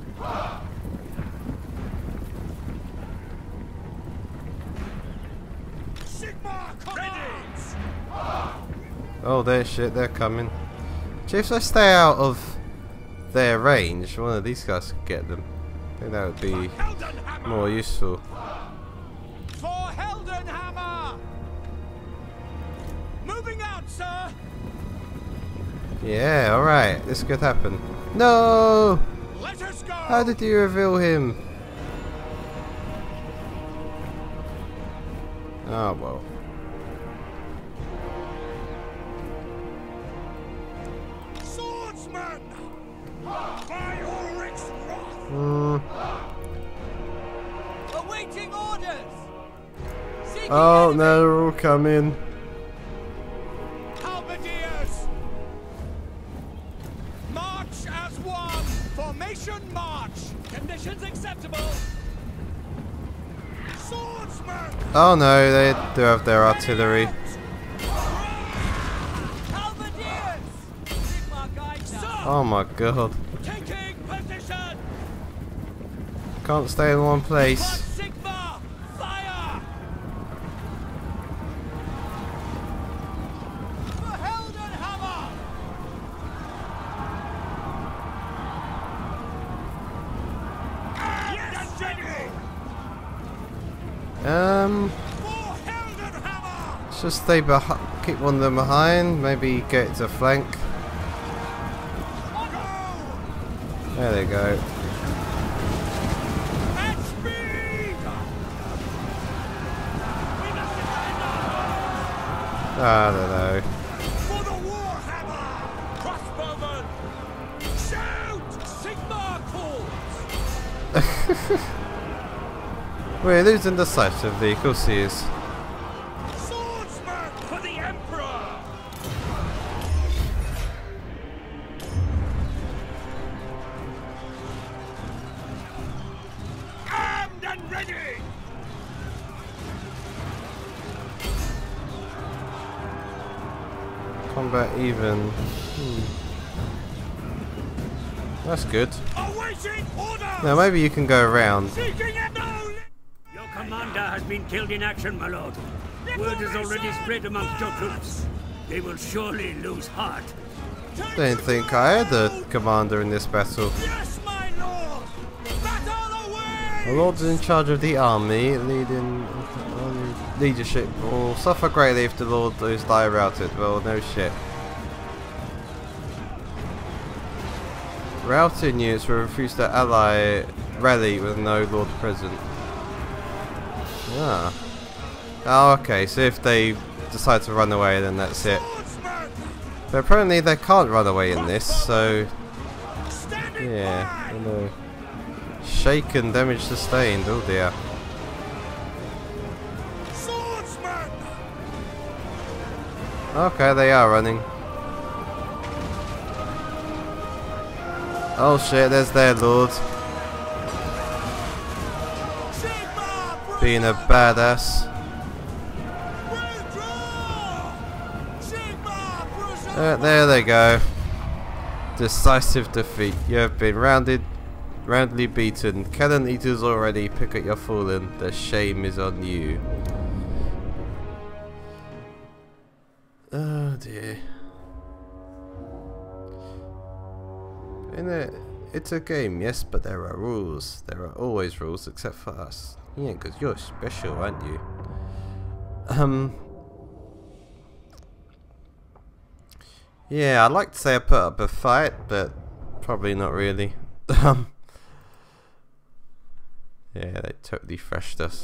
C: Sigma commands!
A: Oh, they're shit, they're coming. Gee, if I stay out of their range, one of these guys could get them. I think that would be more useful.
E: For Heldenhammer! Moving out, sir!
A: Yeah, alright, this could happen. No!
C: Let us go!
A: How did you reveal him? Oh well.
C: Swordsman! By Ulrich's wrath!
A: Hmm.
E: Awaiting orders! Seeking
A: Oh
E: enemy!
A: no, they're all coming.
C: Halberdiers! March as one! Formation march!
E: Conditions acceptable!
C: Swordsman!
A: Oh no, they do have their artillery.
E: Halberdiers! Sigmar guides us!
A: Oh my god.
E: Taking position!
A: Can't stay in one
E: But
A: place.
E: Sigmar! Fire! For Heldenhammer!
C: Yes, ready!
A: Um,
C: For Heldenhammer!
A: let's just stay behind, keep one of them behind, maybe get to flank. There they go.
C: At speed!
A: I don't know.
C: For the Warhammer! Crossbowmen! Shout!
E: Sigmar calls!
A: We're losing decisively, of course he is.
C: Swordsman! For the Emperor! Armed and ready!
A: Combat even. Hmm. That's good.
C: Awaiting orders!
A: Now maybe you can go around.
C: Seeking a no!
B: Your commander has been killed in action, my lord. Word has already spread amongst your troops. They will surely lose heart.
A: Didn't think I had a commander in this battle.
C: Yes, my lord! Battle away!
A: The lords in charge of the army, leading um, leadership, will suffer greatly if the lord is die routed. Well, no shit. Routed units will refuse to ally rally with no lord present. Ah. Oh, okay, so if they decide to run away, then that's it.
C: Swordsman!
A: But apparently they can't run away in this, so
C: Standing
A: yeah. I
C: by!
A: know. Shaken, damage sustained. Oh dear.
C: Swordsman!
A: Okay, they are running. Oh shit, there's their lord.
C: Sigmar!
A: Being a badass.
C: Withdraw! Sigmar! Bruiser!
A: Uh, there they go. Decisive defeat. You have been rounded, roundly beaten. Cannon eaters already. Pick up your fallen. The shame is on you. Oh dear. In it, it's a game, yes, but there are rules. There are always rules, except for us. Yeah, because you're special, aren't you? Um. Yeah, I'd like to say I put up a fight, but probably not really. Um. Yeah, they totally thrashed us.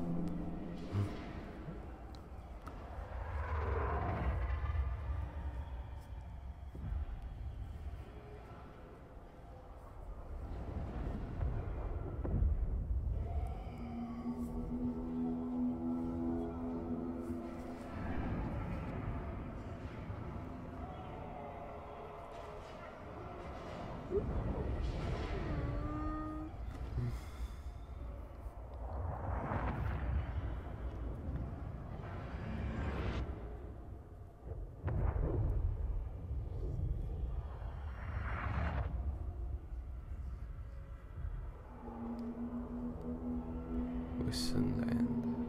A: Wissenland.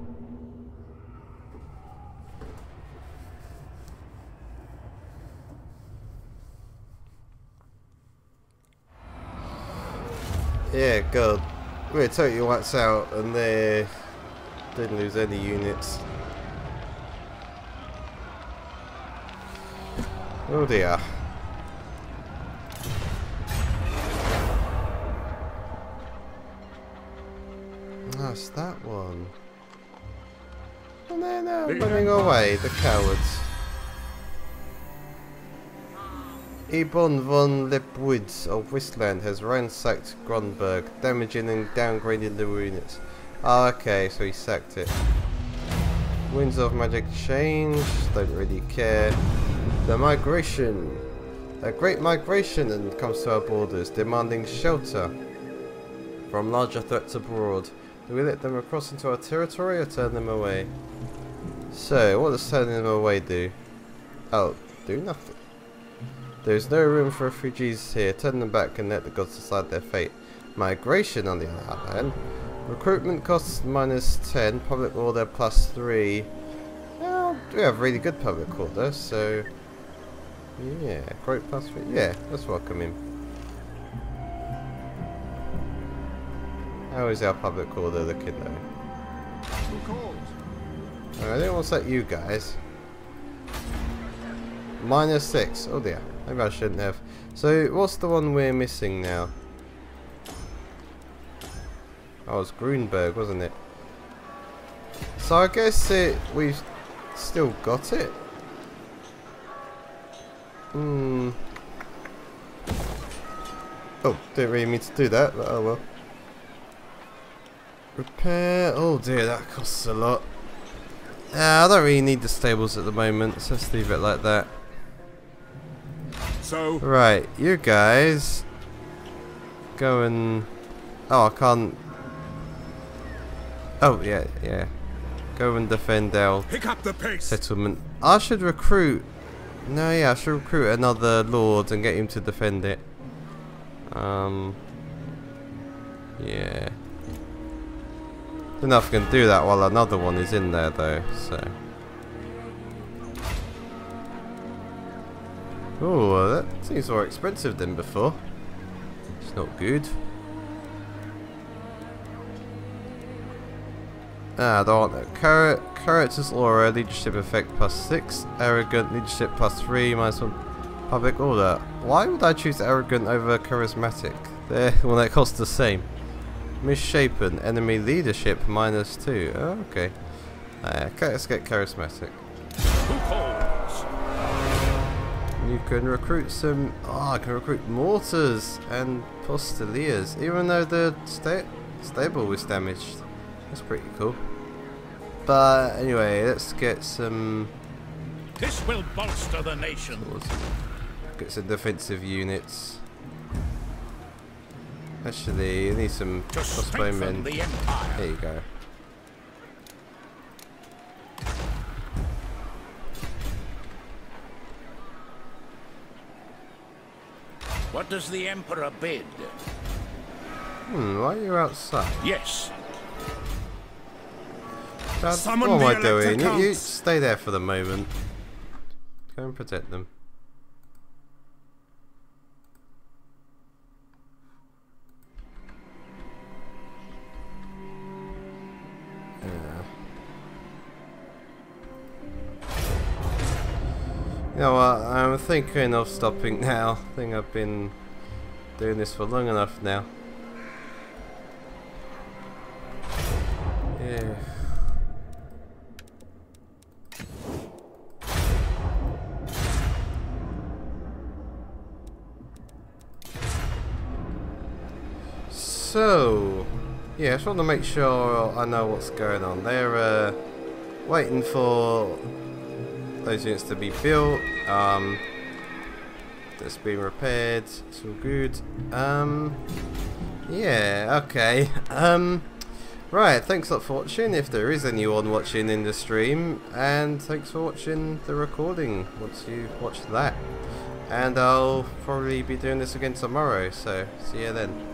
A: Yeah, God. We're totally wiped out and they didn't lose any units. Oh dear. That's that one. And then uh, running away, the cowards. Ebon von Lipwoods of Wistland has ransacked Grunberg, damaging and downgrading the units. Ah, okay, so he sacked it. Winds of magic change, don't really care. The migration. A great migration and comes to our borders, demanding shelter from larger threats abroad. Do we let them across into our territory or turn them away? So, what does turning them away do? Oh, do nothing. There is no room for refugees here. Turn them back and let the gods decide their fate. Migration, on the other hand. Recruitment costs minus ten. Public order plus three. Well, we have really good public order, so... yeah, great plus three. Yeah, let's welcome him. How is our public order looking though?
C: Who calls?
A: Alright, I think we'll set you guys. Minus six. Oh dear. Maybe I shouldn't have. So, what's the one we're missing now? Oh, it's Grunberg, wasn't it? So I guess it we've still got it. Hmm. Oh, didn't really mean to do that, but oh well. Repair. Oh dear, that costs a lot. Yeah, I don't really need the stables at the moment, so let's leave it like that.
C: So,
A: Right, you guys go and... oh, I can't... oh, yeah, yeah. Go and defend our
C: pick up the pace.
A: settlement. I should recruit... no, yeah, I should recruit another lord and get him to defend it. Um... yeah. Don't know if I can do that while another one is in there, though, so... oh, that seems more expensive than before. It's not good. Ah, I don't want that. Char character's aura, leadership effect plus six. Arrogant, leadership plus three, minus one. Public order. Why would I choose arrogant over charismatic? There, well, that costs the same. Misshapen, enemy leadership minus two. Oh, okay. Uh, okay, let's get charismatic.
C: Who calls?
A: You can recruit some... oh, I can recruit mortars and postiliers, even though the sta stable was damaged. That's pretty cool. But anyway, let's get some...
E: This will bolster the nation.
A: get some defensive units. Actually, you need some
E: To
A: crossbowmen.
E: strengthen the empire.
A: There you go.
E: What does the Emperor bid?
A: Hmm, why are you outside?
E: Yes.
A: Dad,
C: Summon
A: what am
C: the
A: I doing? You, you
C: Electrocounts.
A: stay there for the moment. Go and protect them. You know what, I'm thinking of stopping now. I think I've been doing this for long enough now. Yeah. So, yeah, I just want to make sure I know what's going on. They're uh, waiting for those units to be built. Um, that's being repaired. It's all good. Um, yeah, okay. Um, right, thanks a lot for watching, if there is anyone watching in the stream, and thanks for watching the recording once you watch that. And I'll probably be doing this again tomorrow, so see you then.